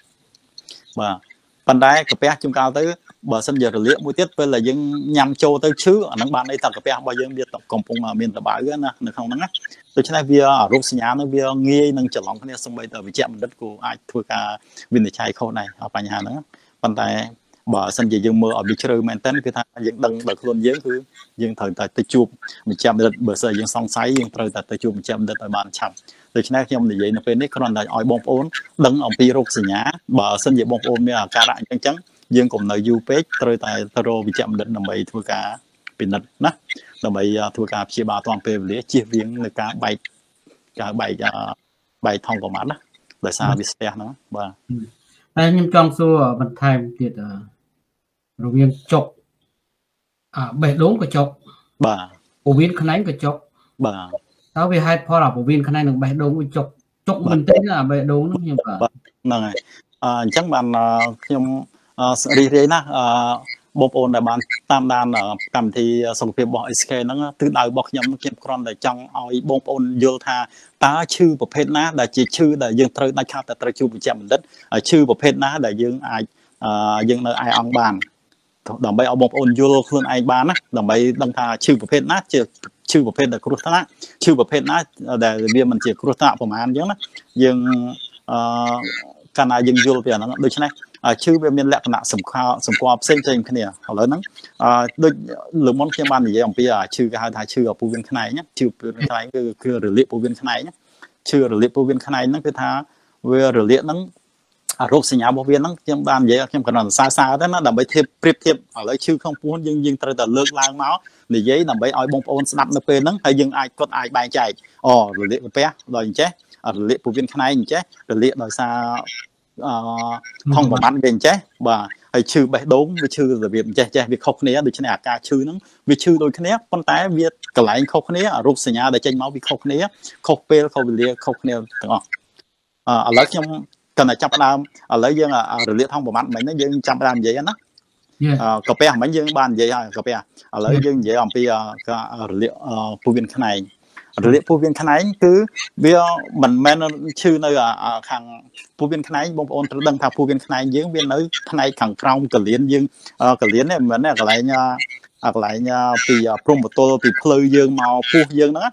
và phần đáy của bé chúng ta tới bờ sân giờ rồi liệu mũi tiết với là những nhằm châu tới chứ ở nước bạn đây tập của bé bao nhiêu việc tập công phong mà miền tập bãi cái nè được không nắng tôi cho nên việc ở rút nhà nó việc nghi nâng trở lòng cái này xong bây giờ bị chạm đất của ai thua cả viên để chạy khâu này ở Pành Hà nữa phần đáy bờ sân giờ dương mưa ở bị chơi men tên cái thằng những đằng đợt luôn dễ cứ dương thời tại tới chụp mình chạm đất bờ sân dương song sái dương thời tại tới chụp mình chạm đất tại bàn chạm tôi cho nên khi ông để vậy nó bên đấy còn là ỏi bom ôn đằng ông pi rút nhà bờ sân giờ bom ôn mới là cả đại chân trắng dương cùng nơi du page tới tại taro bị chạm định là mấy thua cả bình định nè là mấy thua cả chia ba toàn về để chia riêng người cả bảy cả bảy bảy thòng của mắt đó là sao bị xe nó và đây nhưng trong số vận thay tiệt rồi viên chọc à bảy đốn của chọc bà phổ biến khán của chọc bà tao vì hai pho là phổ biến khán được bảy đốn của chọc chọc mình tính là bảy đốn nó nhưng mà này chắc bạn không đi thế nè bom ôn là bạn tam đan ở cầm thì sòng phim bỏ sk nó từ đầu bọc nhầm kiếm con để trong oi bom ôn vô tha ta chư bộ phết ná là chỉ chư là dương trời đại khá tại trời chư bị chạm đất chư bộ phết ná là dương ai dương nơi ai ăn bàn đồng bay ở bom ôn vô luôn ai bán á đồng bay đăng tha chư bộ phết ná chư chư bộ phết là cướp thắt chư bộ phết ná để bia mình chỉ cướp thắt của mà dương á dương cái này dương vô tiền nó đôi chân này chư về miền lệ nặng sầm khoa sầm khoa xanh trên cái này họ lớn lắm đôi lượng món khiêm ban thì ông bây giờ chư cái hai thái chư ở phù viên cái này nhé chư cái này cứ cứ rửa liệp phù viên cái này nhé chư rửa liệp phù viên cái này nó cứ tha về rửa liệp nó à rốt sinh nhà phù viên nó khiêm ban vậy khiêm còn xa xa đó nó làm mấy thêm prep thêm ở lấy chư không phun nhưng nhưng tới từ lược lang máu để giấy làm mấy oi bông ôn snap nó phê nó hay nhưng ai có ai bài chạy ồ rửa liệp bé rồi chết ở rửa liệp phù viên cái này chết rửa liệp rồi xa không có bán bên chế và hay chư bài đốn với chư rồi việc chế chế việc khóc này được cho nên cả chư nó vì chư đôi cái này con tái việc cả lại khóc này ở rút sinh nhà để tranh máu vì khóc này khóc pe khóc lia khóc này đúng không ở lấy trong cần là chăm đam ở lấy dương là rồi liệt thông của bạn mấy nó dương chăm đam vậy đó cà phê mấy dương bàn vậy à cà phê ở lấy dương vậy ông bây giờ liệt phù viên cái này rồi liệt phù viên cái này cứ bây mình men chư nơi ở hàng phù viên cái này bông ôn từ đằng tháp phù viên cái này dương viên nơi cái này thằng trong cờ liên dương cờ liên này mình này lại nha lại nha vì promotor vì plei dương màu phù dương đó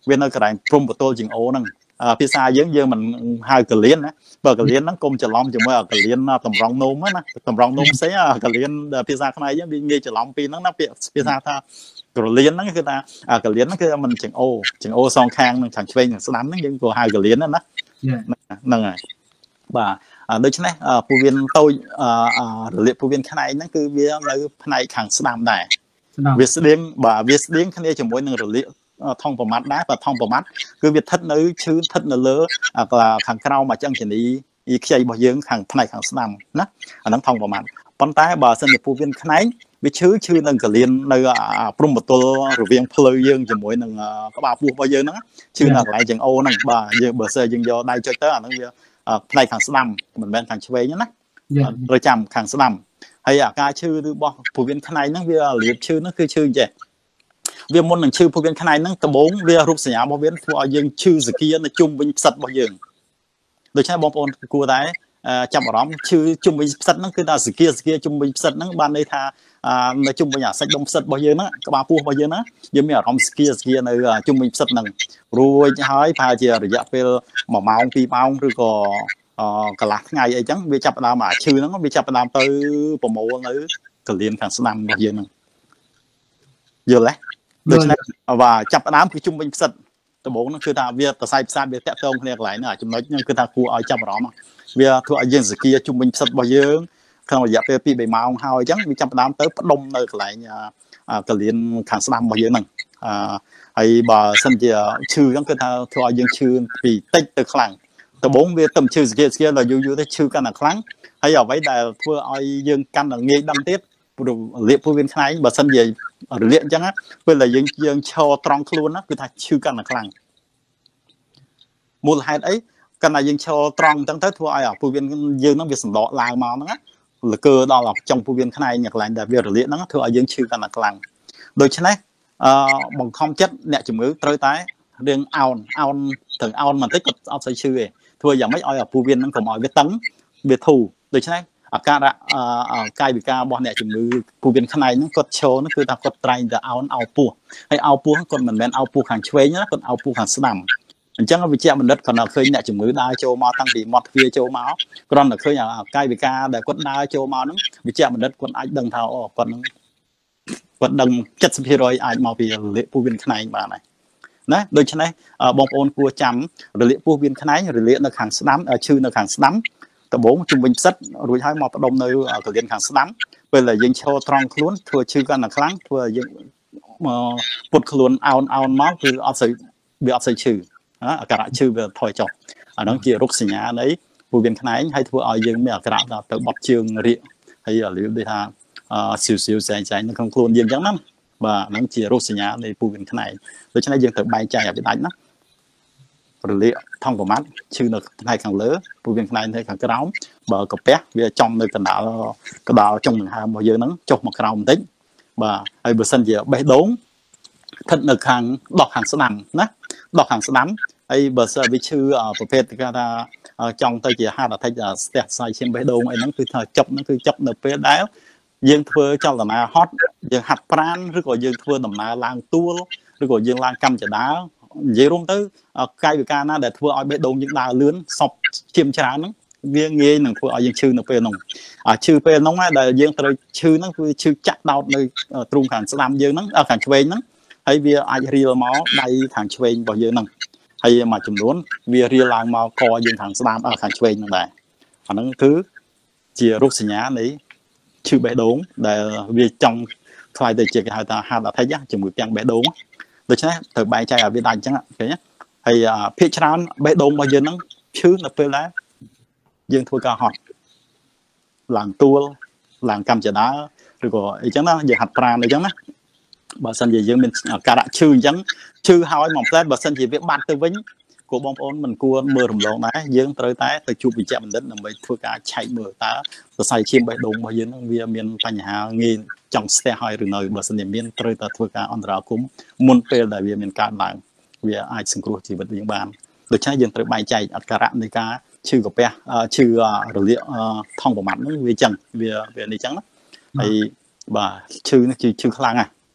វានៅកន្លែងព្រំបតលជាងអូហ្នឹងភាសាយើងយើងមិនហៅកលៀនណាបើកលៀនហ្នឹងកុំច្រឡំជាមួយកលៀនតម្រង់នោមណាតម្រង់នោមផ្សេងកលៀនភាសាខ្មែរយើងវាងាយច្រឡំពីហ្នឹងណាពាក្យភាសាថាកលៀនហ្នឹងគឺថាកលៀនហ្នឹងគឺមិនជាងអូជាងអូសងខាងនឹងខាងឆ្វេងខាងស្ដាំហ្នឹងយើងក៏ហៅកលៀនណាហ្នឹងហើយបាទដូច្នេះពូវៀនតូចរលាកពូវៀនខ្នែងហ្នឹងគឺវានៅផ្នែកខាងស្ដាំដែរវាស្តៀងបាទវាស្តៀងគ្នាជាមួយនឹងរលាកថងប្រមាត់ដែរបើថងប្រមាត់គឺវាស្ថិតនៅឈឺស្ថិតនៅលើខាងក្រោមអាចង្កនីអ៊ីខ្ចីរបស់យើងខាងផ្នែកខាងស្ដាំណាអាហ្នឹងថងប្រមាត់ប៉ុន្តែបើសិនជាពូវៀនខ្នែងវាឈឺឈឺនឹងកលៀននៅព្រំបទល់រវាងភ្លៅយើងជាមួយនឹងក្បាលពោះរបស់យើងហ្នឹងឈឺនៅកន្លែងចង្អូហ្នឹងបាទយើងបើសិនយើងយកដៃចុចទៅអាហ្នឹងវាផ្នែកខាងស្ដាំមិនមែនខាងឆ្វេងណាត្រូវចាំខាងស្ដាំហើយអាការឈឺរបស់ពូវៀនខ្នែងហ្នឹងវារបៀបឈឺហ្នឹងគឺឈឺចេះវាមុននឹងឈឺពូវៀនខ្នែងហ្នឹងដំបូងវារូបសញ្ញារបស់វាធ្វើឲ្យយើងឈឺសគានៅជុំវិញផ្សិតរបស់យើងដូច្នេះបងប្អូនគួរតែចាប់អារម្មណ៍ឈឺជុំវិញផ្សិតហ្នឹងគឺថាសគាសគាជុំវិញផ្សិតហ្នឹងបានន័យថានៅជុំវិញអាសាច់ដុំផ្សិតរបស់យើងហ្នឹងក្បាលពោះរបស់យើងណាយើងមានអារម្មណ៍ស្គៀស្គៀនៅជុំវិញផ្សិតហ្នឹងរួចហើយប្រហែលជារយៈពេលមួយម៉ោងពីរម៉ោងឬក៏កន្លះថ្ងៃអីចឹងវាចាប់ផ្ដើមអាឈឺហ្នឹងវាចាប់ផ្ដើមទៅប្រមូលនៅកលៀនខាងស្ដាំរបស់យើងហ្នឹងយល់ទេដូច្នេះបាទចាប់ផ្ដើមគឺជុំវិញផ្សិតដំបូងហ្នឹងគឺថាវាប្រស័យផ្សាយវាតាក់ទងគ្នាកន្លែងហ្នឹងចំណុចហ្នឹងគឺថាគួរឲ្យចាប់អារម្មណ៍វាធ្វើឲ្យយើងសគាជុំវិញផ្សិតរបស់យើងក្នុងរយៈពេលពីរបីម៉ោងហើយអញ្ចឹងវាចាប់ផ្ដើមទៅផ្ដុំនៅកន្លែងកលៀនខាងស្ដាំរបស់យើងហ្នឹងអឺហើយបើសិនជាឈឺអញ្ចឹងគឺថាធ្វើឲ្យយើងឈឺពីតិចទៅខ្លាំងដំបូងវាទៅឈឺសគាសគាដល់យូរយូរទៅឈឺកាន់តែខ្លាំងហើយអ្វីដែលធ្វើឲ្យយើងកាន់តែងាយដឹងទៀតរលាកពូវៀនខ្នែងបើសិនជារលាកអញ្ចឹងពេលដែលយើងយើងឈរត្រង់ខ្លួនណាគឺថាឈឺកាន់តែខ្លាំងមូលហេតុអីកាន់តែយើងឈរត្រង់អញ្ចឹងទៅធ្វើឲ្យពូវៀនយើងហ្នឹងវាសណ្ដកឡើងមកហ្នឹងលកើដល់ចុងពូវៀនខ្នែងកន្លែងដែលវារលាកហ្នឹងធ្វើឲ្យយើងឈឺកាន់តែខ្លាំងដូច្នេះអឺបង្ខំចិត្តអ្នកជំងឺត្រូវតែរឿងអោនអោនត្រូវអោនបន្តិចក៏អត់សូវឈឺទេធ្វើយ៉ាងម៉េចឲ្យពូវៀនហ្នឹងកុំឲ្យវាតឹងវាធូរដូច្នេះអាការៈកាយវិការរបស់អ្នកជំងឺពូវៀនខ្នែងហ្នឹងគាត់ឈរហ្នឹងគឺថាគាត់ត្រែងតែអោនអោពោះហើយអោពោះគាត់មិនមែនអោពោះខាងឆ្វេងណាគាត់អោពោះខាងស្ដាំអញ្ចឹងវិជ្ជាបណ្ឌិតគាត់ឃើញអ្នកជំងឺដើរចូលមកតាំងពីមាត់ទ្វារចូលមកគ្រាន់តែឃើញអាកាយវិការដែលគាត់ដើរចូលមកហ្នឹងវិជ្ជាបណ្ឌិតគាត់អាចដឹងថាអូគាត់ហ្នឹងគាត់ដឹងเจ็ดสิบភាគរយអាចមកពីរលាកពោះវៀនខ្នែងបានហើយណាដូច្នេះបងប្អូនគួរចាំរលាកពោះវៀនខ្នែងរលាកនៅខាងស្ដាំឈឺនៅខាងស្ដាំដំបូងជុំវិញផ្សិតរួចហើយមកផ្ដុំនៅកលៀនខាងស្ដាំពេលដែលយើងឈរត្រង់ខ្លួនធ្វើឈឺកាន់តែខ្លាំងធ្វើឲ្យយើងពុតខ្លួនអោនអោនមកគឺអត់សូវវាអត់សូវឈឺអាការៈឈឺវាថយចុះអាហ្នឹងជារោគសញ្ញានៃពោះវៀនខ្នែងហើយធ្វើឲ្យយើងមានអាការៈទៅបត់ជើងរាកហើយរបៀបដូចថាស៊ីវស៊ីវសែងសែងនៅក្នុងខ្លួនយើងអញ្ចឹងណាបាទហ្នឹងជារោគសញ្ញានៃពោះវៀនខ្នែងដូច្នេះយើងត្រូវបែងចែកឲ្យវាដាច់ណារលាកថងប្រមាត់ឈឺនៅផ្នែកខាងលើពោះវៀនខ្នែងនៅខាងក្រោមបើកាពះវាចំនៅកណ្ដាលកណ្ដាលចុងដង្ហើមរបស់យើងហ្នឹងចុះមកក្រោមបន្តិចបាទហើយបើសិនជាបេះដូងស្ថិតនៅខាងដោះខាងស្ដាំណាដោះខាងស្ដាំហើយបើសិនវាឈឺប្រភេទគេថាចង់ទៅជាហាត់អធិចស្ទះស្អែកឈាមបេះដូងអីហ្នឹងគឺថាចាប់ហ្នឹងគឺចាប់នៅពេលដែលយើងធ្វើចលនាហត់យើងហាត់ប្រាណឬក៏យើងធ្វើដំណើរឡើងទួលឬក៏យើងឡើងកម្មចដាលនិយាយរួមទៅកាយវិការណាដែលធ្វើឲ្យបេះដូងយើងដើរលឿនសពឈាមច្រើនហ្នឹងវាងាយនឹងធ្វើឲ្យយើងឈឺនៅពេលហ្នឹងអាឈឺពេលហ្នឹងដែលយើងត្រូវឈឺហ្នឹងគឺឈឺចាក់ដោតនៅទ្រូងខាងស្ដាំយើងហ្នឹងខាងឆ្វេងហ្នឹងហើយវាអាចរៀលមកដៃខាងឆ្វេងរបស់យើងហ្នឹងហើយមួយចំនួនវារៀលឡើងមកកយើងខាងស្ដាំខាងឆ្វេងហ្នឹងដែរអាហ្នឹងគឺជារោគសញ្ញានៃឈឺបេះដូងដែលវាចង់ខ្លាយទៅជាគេហៅថាហាត់អធិចជាមួយទាំងបេះដូងដូច្នេះត្រូវបែងចែកឲ្យវាដាច់អញ្ចឹងឃើញទេហើយភាគច្រើនបេះដូងរបស់យើងហ្នឹងឈឺនៅពេលដែលយើងធ្វើការហត់ឡើងទួលឡើងកម្មចដាលឬក៏អីចឹងណាយើងហាត់ប្រាណអីចឹងណាបើសិនជាយើងមានការៈឈឺអញ្ចឹងឈឺហើយមកផ្លែតបើសិនជាវាបាត់ទៅវិញគួរបងប្អូនមិនគួរមើលរំលងដែរយើងត្រូវតែទៅជួបវិជ្ជបណ្ឌិតដើម្បីធ្វើការឆែកមើលតើសរសៃឈាមបេះដូងរបស់យើងហ្នឹងវាមានបញ្ហាងាយចង់ស្ទះហើយឬនៅបើសិនជាមានត្រូវតែធ្វើការអន្តរាគមន៍មុនពេលដែលវាមានកើតឡើងវាអាចសង្គ្រោះជីវិតយើងបានដូច្នេះយើងត្រូវបែងចែកអត្តការៈនៃការឈឺកាពះឈឺរលាកថងប្រមាត់ហ្នឹងវាអញ្ចឹងវាវានេះអញ្ចឹងណាហើយបាទឈឺនេះឈឺខ្លាំងណាស់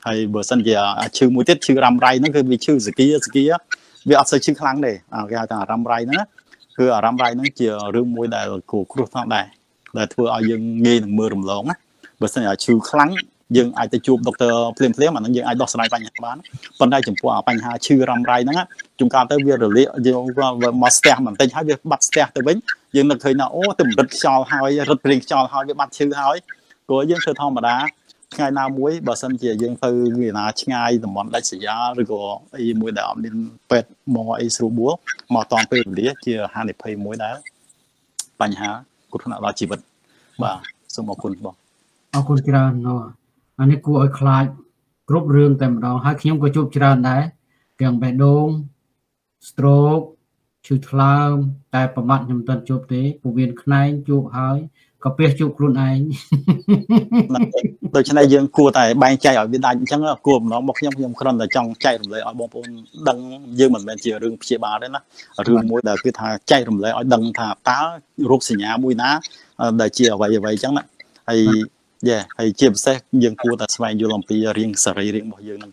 hay bữa sân giờ chữ mũi tiết chữ răm ray nó cứ bị chữ gì kia gì kia vì ở sân chữ kháng này cái thằng răm ray nó cứ ở răm ray nó chỉ rương mũi đại của cột thang đại đại thưa ở dương nghe được mưa rầm lóng á bữa sân giờ chữ kháng dương ai tới chụp doctor phim phim mà nó dương ai đọc sai bánh bán phần đây chụp qua bánh hà chữ răm ray nó chúng ta tới việc rồi liệu mà stem mình tên hai việc bắt stem tới bánh dương được thấy nào ô từng rất cho hai rất riêng cho hai việc bắt chữ hai của dương sơ thông mà đã ngày nào muối bà sân chỉ dương từ người nào ngay từ món đại sĩ giá rồi có ai muối đảo nên pet mò ai sưu búa mà toàn pet đĩa chia hai nệp hay muối đá bánh há cút nào đó chỉ vật và số một con bỏ เอาคุณจราโนอันนี้กูเอาคลายกรุ๊ปเรื่องแต่มาดองให้ขยมก็จูบจราได้เกี่ยงไปโดงสโตรกชื่อทลามแต่ประมาทยำตันจูบเตะผู้เวียนขนายจูบหายก็เปียจูบครุนไอโดยเฉพาะยังกลัวแต่ใบใจở bên đại chẳng làกลัวnó bọc nhom nhom khăn là trong chạy rồi ở bông bông đằng dương mình bên chiều rừng phía bà đấy nó rừng mũi là cứ thà chạy rồi ở đằng thà tá rút xì nhà mũi ná để chiều vậy vậy chẳng là hay yeah hay chiều xe dương cua tại xoay vô lòng pi riêng sợi riêng bao dương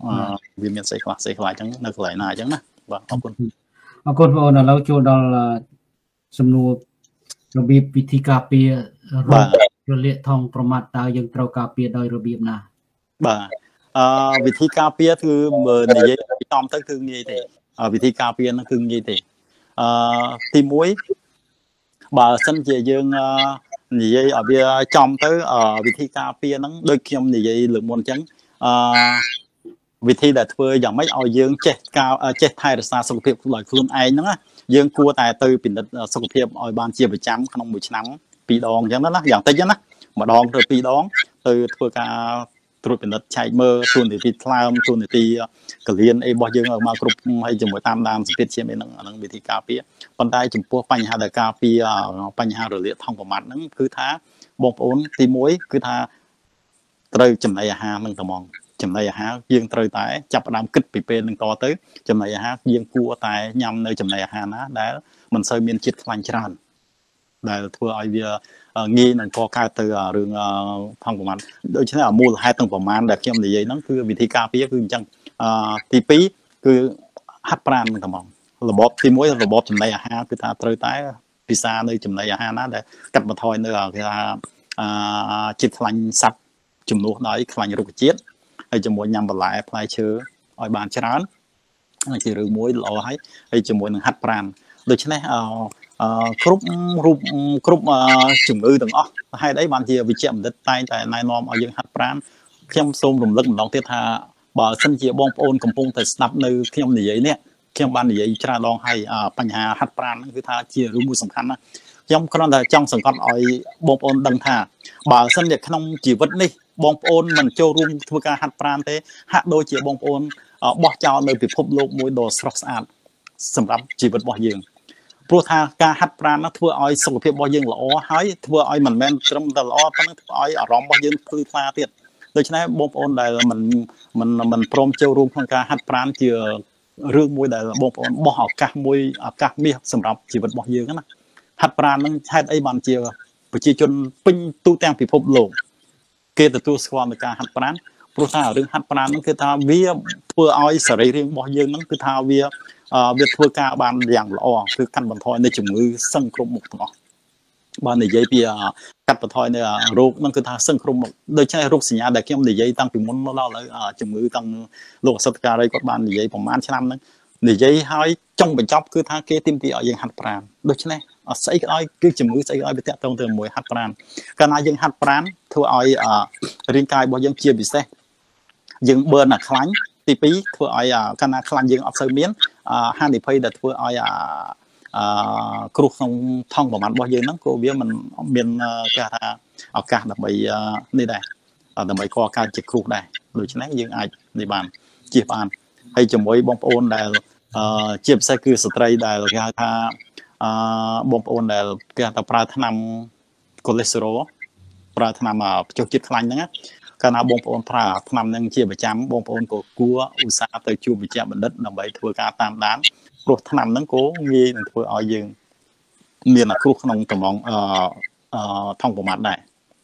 vì mình sẽ khoa sẽ khoa chẳng nó lại này chẳng nè và ông con ông con vô là lâu cho đó là sầm nuaระเบียบวิธีการเปียรถระเลียทองประมาทตายังเตาการเปียโดยระเบียบนะบ่วิธีการเปียคือเบอร์นี่ยัยจอมตั้งคืองี้แต่วิธีการเปียนั่นคืองี้แต่ทีมวยบ่สันเจยังนี่ยัยở biaจอมตั้งวิธีการเปียนั่งโดยเขียมนี่ยัยหรือมวลจังวิธีแต่เพื่ออย่างไม่เอายังเจ็ดกาวเจ็ดไทยรักษาสุขภาพหลายคนไอ้นั่นนะยังกลัวแต่ตื่นเป็นสุขภาพอ่อยบานเชียบประจำขนมบุญน้ำปีดองอย่างนั้นนะอย่างเต้นนะมาดองเธอปีดองตื่นเพื่อการตรวจเป็นนัดใช้เมื่อส่วนที่ตีคลามส่วนที่ตีกระเรียนไอ้บอยังออกมากรุ๊ปให้จมูกตามดามสเปซเชียร์เป็นนั่งวิธีการเปียปัญหาจมูกปัญหาแต่การเปียปัญหาเรื่องทองประมาณนั้นคือท้าบงโอนตีมวยคือท้าตื่นจำในอาหารนั่งตะมองจำในอาหารยังตื่นแต่จับดามกึศปีเป็นหนึ่งต่อตื้อจำในอาหารยังกลัวแต่ยำในจำในอาหารนะได้มันเซอร์เมียนจิตฟันชรันได้ทั่วไอเดียงี้นั่นก็กลายตัวเรื่องทางประมาณโดยเฉพาะมูลให้ตั้งประมาณแต่เกี่ยมในยัยนั่นคือวิธีการเปียคือจังทีปีคือฮัตปรานต่างๆระบบที่มวยระบบจำในอาหารคือถ้าตื่นแต่พิซซ่าในจำในอาหารนะได้กัดมาทอยในคือจิตฟันสัตว์จุ่มนุ่งน้อยฟันรูกจิตไอ้จมูกยำบลายพลายเชื้ออ้อยบานชรันนั่นคือเรื่องมวยหล่อให้ไอ้จมูกหนึ่งฮัตปรานโดยเฉพาะครุบรูปครุบจุ่มอือต่างอ๋อให้ได้บางทีวิจัยมันได้ใต้แต่นายนอมเอายังฮัตปรานเข้มส้มหลุมลึกมันลองเทียบท่าบ่อเส้นเจียบองโอนกำปงแต่สนับในเข้มหนีเนี่ยเข้มบานหนีชราลองให้ปัญหาฮัตปรานนั่นคือท่าเจียรู้มือสำคัญนะย่อมขนาดจังสังกัดอ้อยบองโอนดังท่าบ่อเส้นเด็กขนมจีวัดนี่บองโอนมันโจรุมทุกการฮัตปรานเตะฮัตโดยเจียบองโอนบ่อเจ้าในปิภพโลกมวยโดสระสะอาดสำหรับจีวัดบ่อยิงเพราะถ้าการฮัตปรานนั้นทั่วอ้อยสุขภาพบ่อยิงหล่อหายทั่วอ้อยมันแม่นตรมตลอดตั้งทั่วอ้อยอารมณ์บ่อยิงคือฟ้าเตี้ยโดยเฉพาะบองโอนได้มันมันมันพร้อมโจรุมของการฮัตปรานเจียเรื่องมวยได้บองโอนบ่ออกกะมวยอากะมีสำหรับจีวัดบ่อยิงนะฮัตปรานนั้นให้ไอ้บานเจียประชาชนปิ้งตู้แตงปิภพโลกเกิดตัวสควอมในการหัดปรานเพราะถ้าเรื่องหัดปรานนั่นคือถ้าเวียเพื่อเอาสรีระบ่อยังนั่นคือถ้าเวียเวียเพื่อการบานอย่างละอ่อคือขั้นบรรทอยในจุ่มมือซึ่งครบหมดต่อบานในยัยเปียกัดบรรทอยในโรคนั่นคือถ้าซึ่งครบหมดโดยใช้โรคสัญญาแต่เกี่ยมในยัยตั้งปีมุนมาเล่าเลยจุ่มมือตั้งโรคสัตว์การอะไรก็บานในยัยประมาณชั้นนั้นในยัยให้จ้องเป็นจ็อบคือถ้าเกี่ยติมตีเอายังหัดปรานโดยใช่ไหมใส่อ้อยคือจมูกใส่อ้อยไปแตะตรงเติมมวยฮัตปรานการนายยังฮัตปรานทั่วอ้อยร่างกายบ่ยังเชียร์บิเซ่ยังเบิร์นอ่ะคลังตีปีทั่วอ้อยการนายคลังยังอับเซอร์เมียนห้าหนีเพย์แต่ทั่วอ้อยครูของท่องประมาณบ่ยังนั่งโคเบี้ยมันเมียนการเอาการดับใบนี่ได้ดับใบคอการจิกครูได้โดยฉะนั้นยังไอในบ้านจีบานให้จมูกบองโอนได้เจียบใส่คือสตรีได้หรือการท่าบงโอนแต่การตัดปลาทนำคอเลสเตอรอลปลาทนำจุดจิตคลังนะการเอาบงโอนปลาทนำยังเชี่ยวประจำบงโอนก็กลัวอุตสาห์แต่จูบประจำบันดัดนำไปทัวร์การตามด้านปลุกทนำนั้นก็งี้นั่นทัวร์เอายังเมียนครูขนมกระมองท่องประมาทได้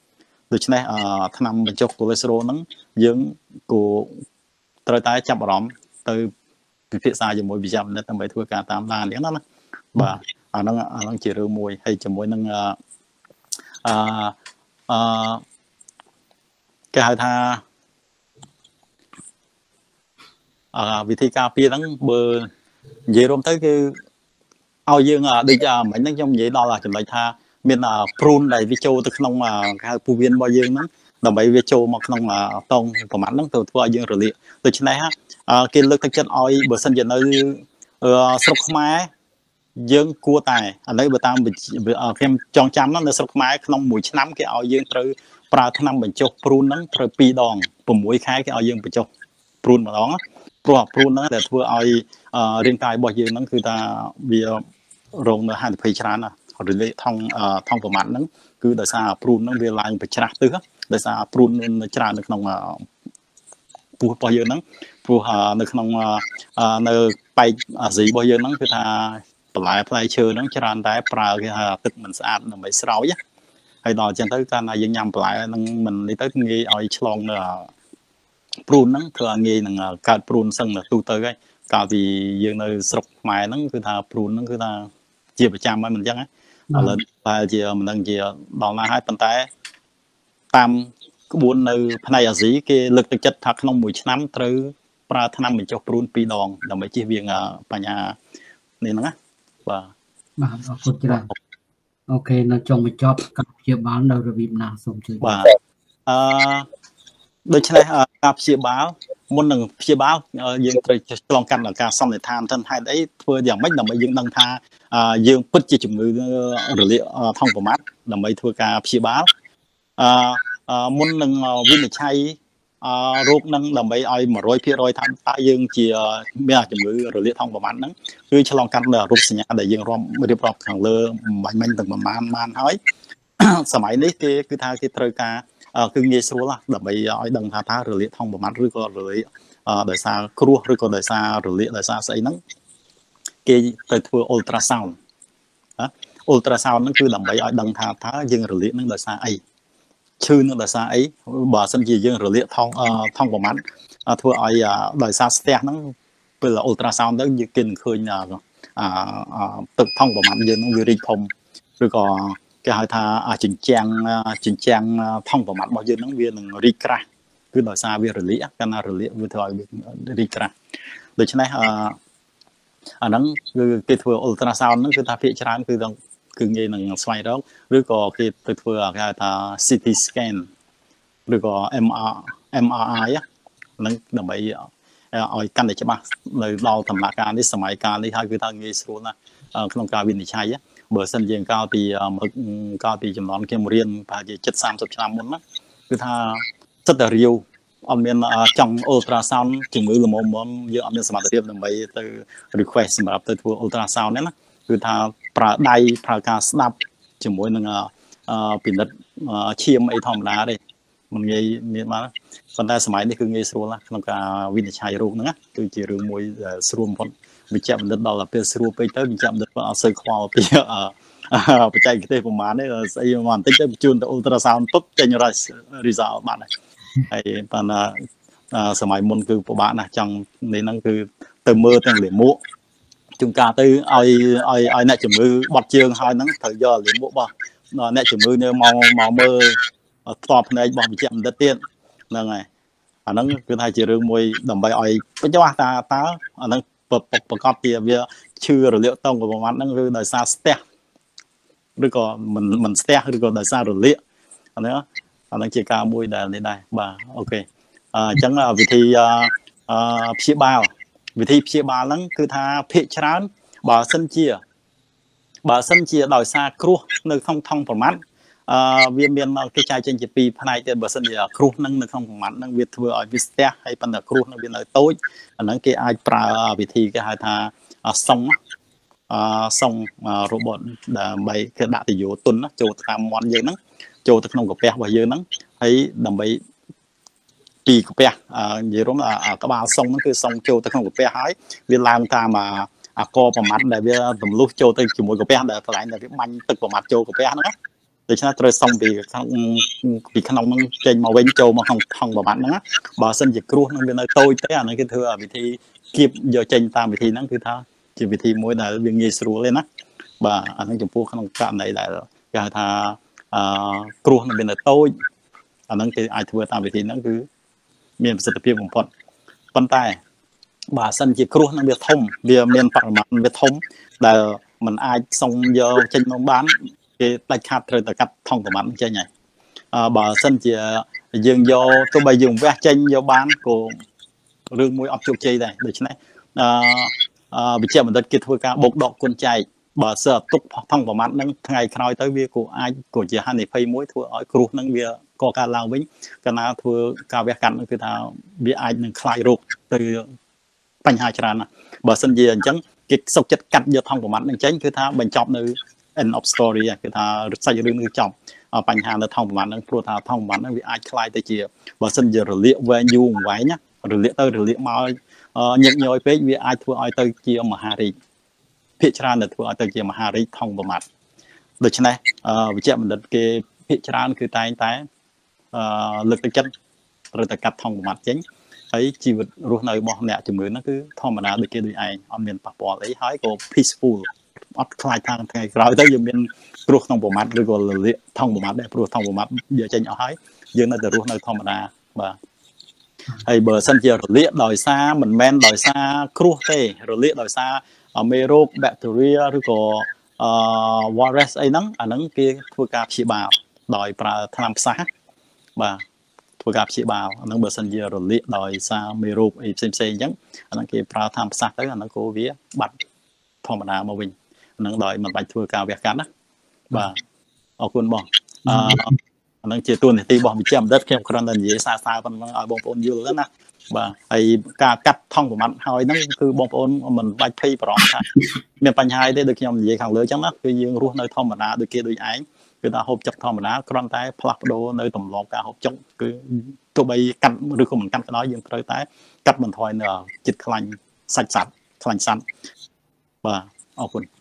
ដូច្នេះអឺថ្នាំបញ្ចុះ cholesterol ហ្នឹងយើងគួរត្រូវតែចាប់អារម្មណ៍ទៅពិភាក្សាជាមួយវិជ្ជាបណ្ឌិតដើម្បីធ្វើការតាមដានអញ្ចឹងណាបាទអាហ្នឹងអាហ្នឹងជារឿងមួយហើយជាមួយនឹងអឺអឺអឺគេហៅថាអឺវិធីការពារហ្នឹងបើនិយាយរួមទៅគឺឲ្យយើងដូចមិញហ្នឹងខ្ញុំនិយាយដល់ចំណុចថាមានព្រូនដែលវាចូលទៅក្នុងគេហៅពោះវៀនរបស់យើងហ្នឹងដើម្បីវាចូលមកក្នុងតងប្រមាណហ្នឹងទៅធ្វើឲ្យយើងរលាកដូច្នេះគេលើកទឹកចិត្តឲ្យបើសិនជានៅស្រុកខ្មែរយើងគួរតែឥឡូវបើតាមខ្ញុំចងចាំនៅស្រុកខ្មែរក្នុងមួយឆ្នាំគេឲ្យយើងត្រូវប្រើថ្នាំបញ្ចុះព្រូនហ្នឹងត្រូវពីរដង6ខែគេឲ្យយើងបញ្ចុះព្រូនម្ដងព្រោះព្រូនហ្នឹងដែលធ្វើឲ្យរាងកាយរបស់យើងហ្នឹងគឺថាវារងនៅហានិភ័យច្រើនណាស់រលាកថងថងប្រមាថហ្នឹងគឺដោយសារព្រូនហ្នឹងវាឡើងប្រច្រាស់ទិសដោយសារព្រូននៅច្រើននៅក្នុងពោះរបស់យើងហ្នឹងព្រោះនៅក្នុងនៅប៉ែកអាស៊ីរបស់យើងហ្នឹងគឺថាបន្លែផ្លែឈើហ្នឹងច្រើនតែប្រើគេថាទឹកមិនស្អាតដើម្បីស្រោចហើយដល់អញ្ចឹងទៅកាលណាយើងញ៉ាំបន្លែហ្នឹងមិននេះទៅងាយឲ្យឆ្លងនៅព្រូនហ្នឹងគឺងាយនឹងកើតព្រូនសឹងទូទៅហើយកាលពីយើងនៅស្រុកខ្មែរហ្នឹងគឺថាព្រូនហ្នឹងគឺថាជាប្រចាំហើយមិនអញ្ចឹងឥឡូវតែជាមិនដឹងជាដល់ណាហើយប៉ុន្តែតាមក្បួននៅផ្នែកអាស៊ីគេលើកទឹកចិត្តថាក្នុងមួយឆ្នាំត្រូវប្រើថ្នាំបញ្ចុះព្រូនពីរដងដើម្បីជៀសវាងបញ្ហានេះហ្នឹងណាបាទបាទអរគុណច្រើនអូខេនៅចុងបញ្ចប់ការព្យាបាលនៅរបៀបណាសូមជួយបាទអឺដូច្នេះការព្យាបាលមុននឹងព្យាបាលយើងត្រូវឆ្លងកាត់ការសន្និដ្ឋានទៅហេតុអីធ្វើយ៉ាងម៉េចដើម្បីយើងដឹងថាយើងពិតជាជំងឺរលាកថង់ប្រមាថដើម្បីធ្វើការព្យាបាលអឺមុននឹងវិនិច្ឆ័យរោគនឹងដើម្បីឲ្យ một trăm phần trăm ថាតើយើងជាមានជំងឺរលាកថង់ប្រមាថហ្នឹងគឺឆ្លងកាត់នៅរូបសញ្ញាដែលយើងរាប់រៀបរាប់ខាងលើបាញ់មិញទាំងប្រមាណបានហើយសម័យនេះគេគឺថាគេត្រូវការគឺងាយស្រួលដើម្បីឲ្យដឹងថាតើរលាកថង់ប្រមាថឬក៏រលាកដោយសារគ្រោះឬក៏ដោយសាររលាកដោយសារស្អីហ្នឹងគេទៅធ្វើ ultrasound ណា ultrasound ហ្នឹងគឺដើម្បីឲ្យដឹងថាតើយើងរលាកហ្នឹងដោយសារអីឈឺនឹងដោយសារអីបើសិនជាយើងរលាកថង់ថង់ប្រមាថធ្វើឲ្យដោយសារស្ទះហ្នឹងពេល ultrasound ទៅយើងគេនឹងឃើញអាទឹកថង់ប្រមាថយើងហ្នឹងវារីកធំឬក៏គេហៅថាចិញ្ចាំងចិញ្ចាំងថង់ប្រមាថរបស់យើងហ្នឹងវានឹងរីកក្រាស់គឺដោយសារវារលាកកាលណារលាកវាធ្វើឲ្យវារីកក្រាស់ដូច្នេះអាហ្នឹងគឺគេធ្វើ ultrasound ហ្នឹងគឺថាភាគច្រើនគឺគឺងាយនឹងស្វែងរកឬក៏គេទៅធ្វើគេហៅថា C T scan ឬក៏ M R I ហ្នឹងដើម្បីឲ្យកាន់តែច្បាស់នៅដល់ដំណាក់កាលនេះសម័យកាលនេះហើយគឺថាងាយស្រួលណាស់ក្នុងការវិនិច្ឆ័យបើសិនជាកាលពីកាលពីចំនួនខ្ញុំរៀនប្រហែលជាជិតសាមសិបឆ្នាំមុនណាគឺថាសិតតែរាវអត់មានចង់ ultrasound ជំងឺល្មមៗយើងអត់មានសមត្ថភាពដើម្បីទៅ request សម្រាប់ទៅធ្វើ ultrasound ហ្នឹងណាគឺថាប្រើដៃប្រើការស្ដាប់ជាមួយនឹងពិនិត្យឈាមអីធម្មតាទេមិនងាយមានបានប៉ុន្តែសម័យនេះគឺងាយស្រួលណាស់ក្នុងការវិនិច្ឆ័យរោគហ្នឹងណាគឺជារឿងមួយស្រួលបំផុតវិជ្ជាបណ្ឌិតដល់ពេលស្រួលពេកទៅវិជ្ជាបណ្ឌិតអត់សូវខ្វល់ពីបច្ចេកទេសប្រមាណទេស្អីមកបន្តិចទៅបញ្ជូនទៅ ultrasound ពុបចេញ result បានហើយប៉ុន្តែសម័យមុនគឺពិបាកណាស់ចង់នេះហ្នឹងគឺទៅមើលទាំងលាមកជួនកាលទៅឲ្យឲ្យឲ្យអ្នកជំងឺបត់ជើងហើយហ្នឹងត្រូវយកលាមករបស់អ្នកជំងឺនៅមកមកមើលផ្ទាល់ភ្នែករបស់វិជ្ជាបណ្ឌិតទៀតហ្នឹងហើយអាហ្នឹងគឺថាជារឿងមួយដើម្បីឲ្យបញ្ជាក់ថាតើអាហ្នឹងប្រកបជាវាឈឺរលាកតង់ប្រមាណហ្នឹងគឺដោយសារស្ទះឬក៏មិនមិនស្ទះឬក៏ដោយសាររលាកអាហ្នឹងអាហ្នឹងជាការមួយដែលនេះដែរបាទអូខេអញ្ចឹងវិធីព្យាបាលវិធីព្យាបាលហ្នឹងគឺថាភាគច្រើនបើសិនជាបើសិនជាដោយសារគ្រោះនៅក្នុងថង់ប្រមាថអឺវាមានគេចែកចេញជាពីរផ្នែកទៀតបើសិនជាគ្រោះហ្នឹងនៅក្នុងប្រមាថហ្នឹងវាធ្វើឲ្យវាស្ទះហើយប៉ុន្តែគ្រោះហ្នឹងវានៅតូចអាហ្នឹងគេអាចប្រើវិធីគេហៅថាសុងអឺសុងរបត់ដើម្បីគេដាក់ទយោទុនចូលតាមមាត់យើងហ្នឹងចូលទៅក្នុងកាពះរបស់យើងហ្នឹងហើយដើម្បីពីកាពះនិយាយរួមក្បាលសុងហ្នឹងគឺសុងចូលទៅក្នុងកាពះហើយវាឡើងតាមអាកប្រមាថដែលវាទម្លុះចូលទៅជាមួយកាពះដែលកន្លែងដែលវាបាញ់ទឹកប្រមាថចូលកាពះហ្នឹងដូច្នេះត្រូវសុំពីខាងពីក្នុងហ្នឹងចេញមកវិញចូលមកក្នុងថងប្រមាត់ហ្នឹងបើសិនជាគ្រោះហ្នឹងវានៅតូចទេអាហ្នឹងគេធ្វើវិធីគៀបយកចេញតាមវិធីហ្នឹងគឺថាជាវិធីមួយដែលវាងាយស្រួលទេណាបាទអាហ្នឹងចំពោះក្នុងករណីដែលគេហៅថាអឺគ្រោះនឹងមាននៅតូចអាហ្នឹងគេអាចធ្វើតាមវិធីហ្នឹងគឺមានប្រសិទ្ធភាពបំផុតប៉ុន្តែបើសិនជាគ្រោះនឹងវាធំវាមានបរិមាណវាធំដែលมันអាចសុងយកចេញមកបានគេដាច់ខាតត្រូវតែកាត់ថងប្រមាត់ចេញហើយអឺបើសិនជាយើងយកទោះបីយើងវះចេញយកបានក៏រឿងមួយអត់ជោគជ័យដែរដូច្នេះអឺវិជ្ជាបណ្ឌិតគេធ្វើការបោកដកគុណចែកបើសិនទុកថងប្រមាត់នឹងថ្ងៃក្រោយទៅវាក៏អាចក៏ជាហានិភ័យមួយធ្វើឲ្យគ្រោះនឹងវាកកើតឡើងវិញកាលណាធ្វើការវះកាត់នឹងគឺថាវាអាចនឹងคลายរោគទៅបញ្ហាច្រើនណាស់បើសិនជាអញ្ចឹងគេសុកចិត្តកាត់យកថងប្រមាត់នឹងចេញគឺថាបញ្ចប់នៅ end of story គឺថាសាច់រឿងនឹងចប់បញ្ហានៅថងប្រមាត់នឹងព្រោះថាថងប្រមាត់នឹងវាអាចคลายទៅជាបើសិនជារលាកវែងយូរអង្វែងណារលាកទៅរលាកមកញឹកញយពេកវាអាចធ្វើឲ្យទៅជាមហារីកភាគច្រើនទៅធ្វើឲ្យទៅជាមហារីកថងប្រមាត់ដូច្នេះវិជ្ជាបណ្ឌិតគេភាគច្រើនគឺតែងតែអឺលើកទឹកចិត្តត្រូវតែកាត់ថងប្រមាត់ចេញហើយជីវិតរស់នៅរបស់អ្នកជំងឺហ្នឹងគឺធម្មតាដូចគេដូចឯងអត់មានប៉ះពាល់អីហើយក៏ peaceful អត់ខ្លាចថាថ្ងៃក្រោយទៅយើងមានគ្រោះក្នុងប្រមាត់ឬក៏លលាកថងប្រមាត់ដែរព្រោះថងប្រមាត់យកចេញអស់ហើយយើងនៅតែរស់នៅធម្មតាបាទហើយបើសិនជារលាកដោយសារមិនមែនដោយសារគ្រោះទេរលាកដោយសារមេរោគ bacteria ឬក៏អឺ virus អីហ្នឹងអាហ្នឹងគេធ្វើការព្យាបាលដោយប្រើថ្នាំផ្សះបាទធ្វើការព្យាបាលអាហ្នឹងបើសិនជារលាកដោយសារមេរោគអីផ្សេងផ្សេងអញ្ចឹងអាហ្នឹងគេប្រើថ្នាំផ្សះទៅអាហ្នឹងក៏វាបាត់ធម្មតាមកវិញអាហ្នឹងដោយមិនបាច់ធ្វើការវះកាត់ណាបាទអរគុណបងអឺអាហ្នឹងជាទួនាទីរបស់វិជ្ជាបណ្ឌិតខ្ញុំគ្រាន់តែនិយាយសារសារប៉ុណ្ណឹងឲ្យបងប្អូនយល់ណាបាទហើយការកាត់ថងប្រមាត់ហើយហ្នឹងគឺបងប្អូនមិនបាច់ភ័យបារម្ភថាមានបញ្ហាអីទេដូចខ្ញុំនិយាយខាងលើអញ្ចឹងណាគឺយើងរស់នៅធម្មតាដូចគេដូចឯងគឺថាហូបចុកធម្មតាគ្រាន់តែផ្លាស់ប្ដូរនៅទម្លាប់ការហូបចុកគឺទោះបីកាត់ឬក៏មិនកាត់ក៏ដោយយើងត្រូវតែកាត់បន្ថយនៅចិត្តខ្លាញ់សាច់សត្វខ្លាញ់សត្វបាទអរគុណ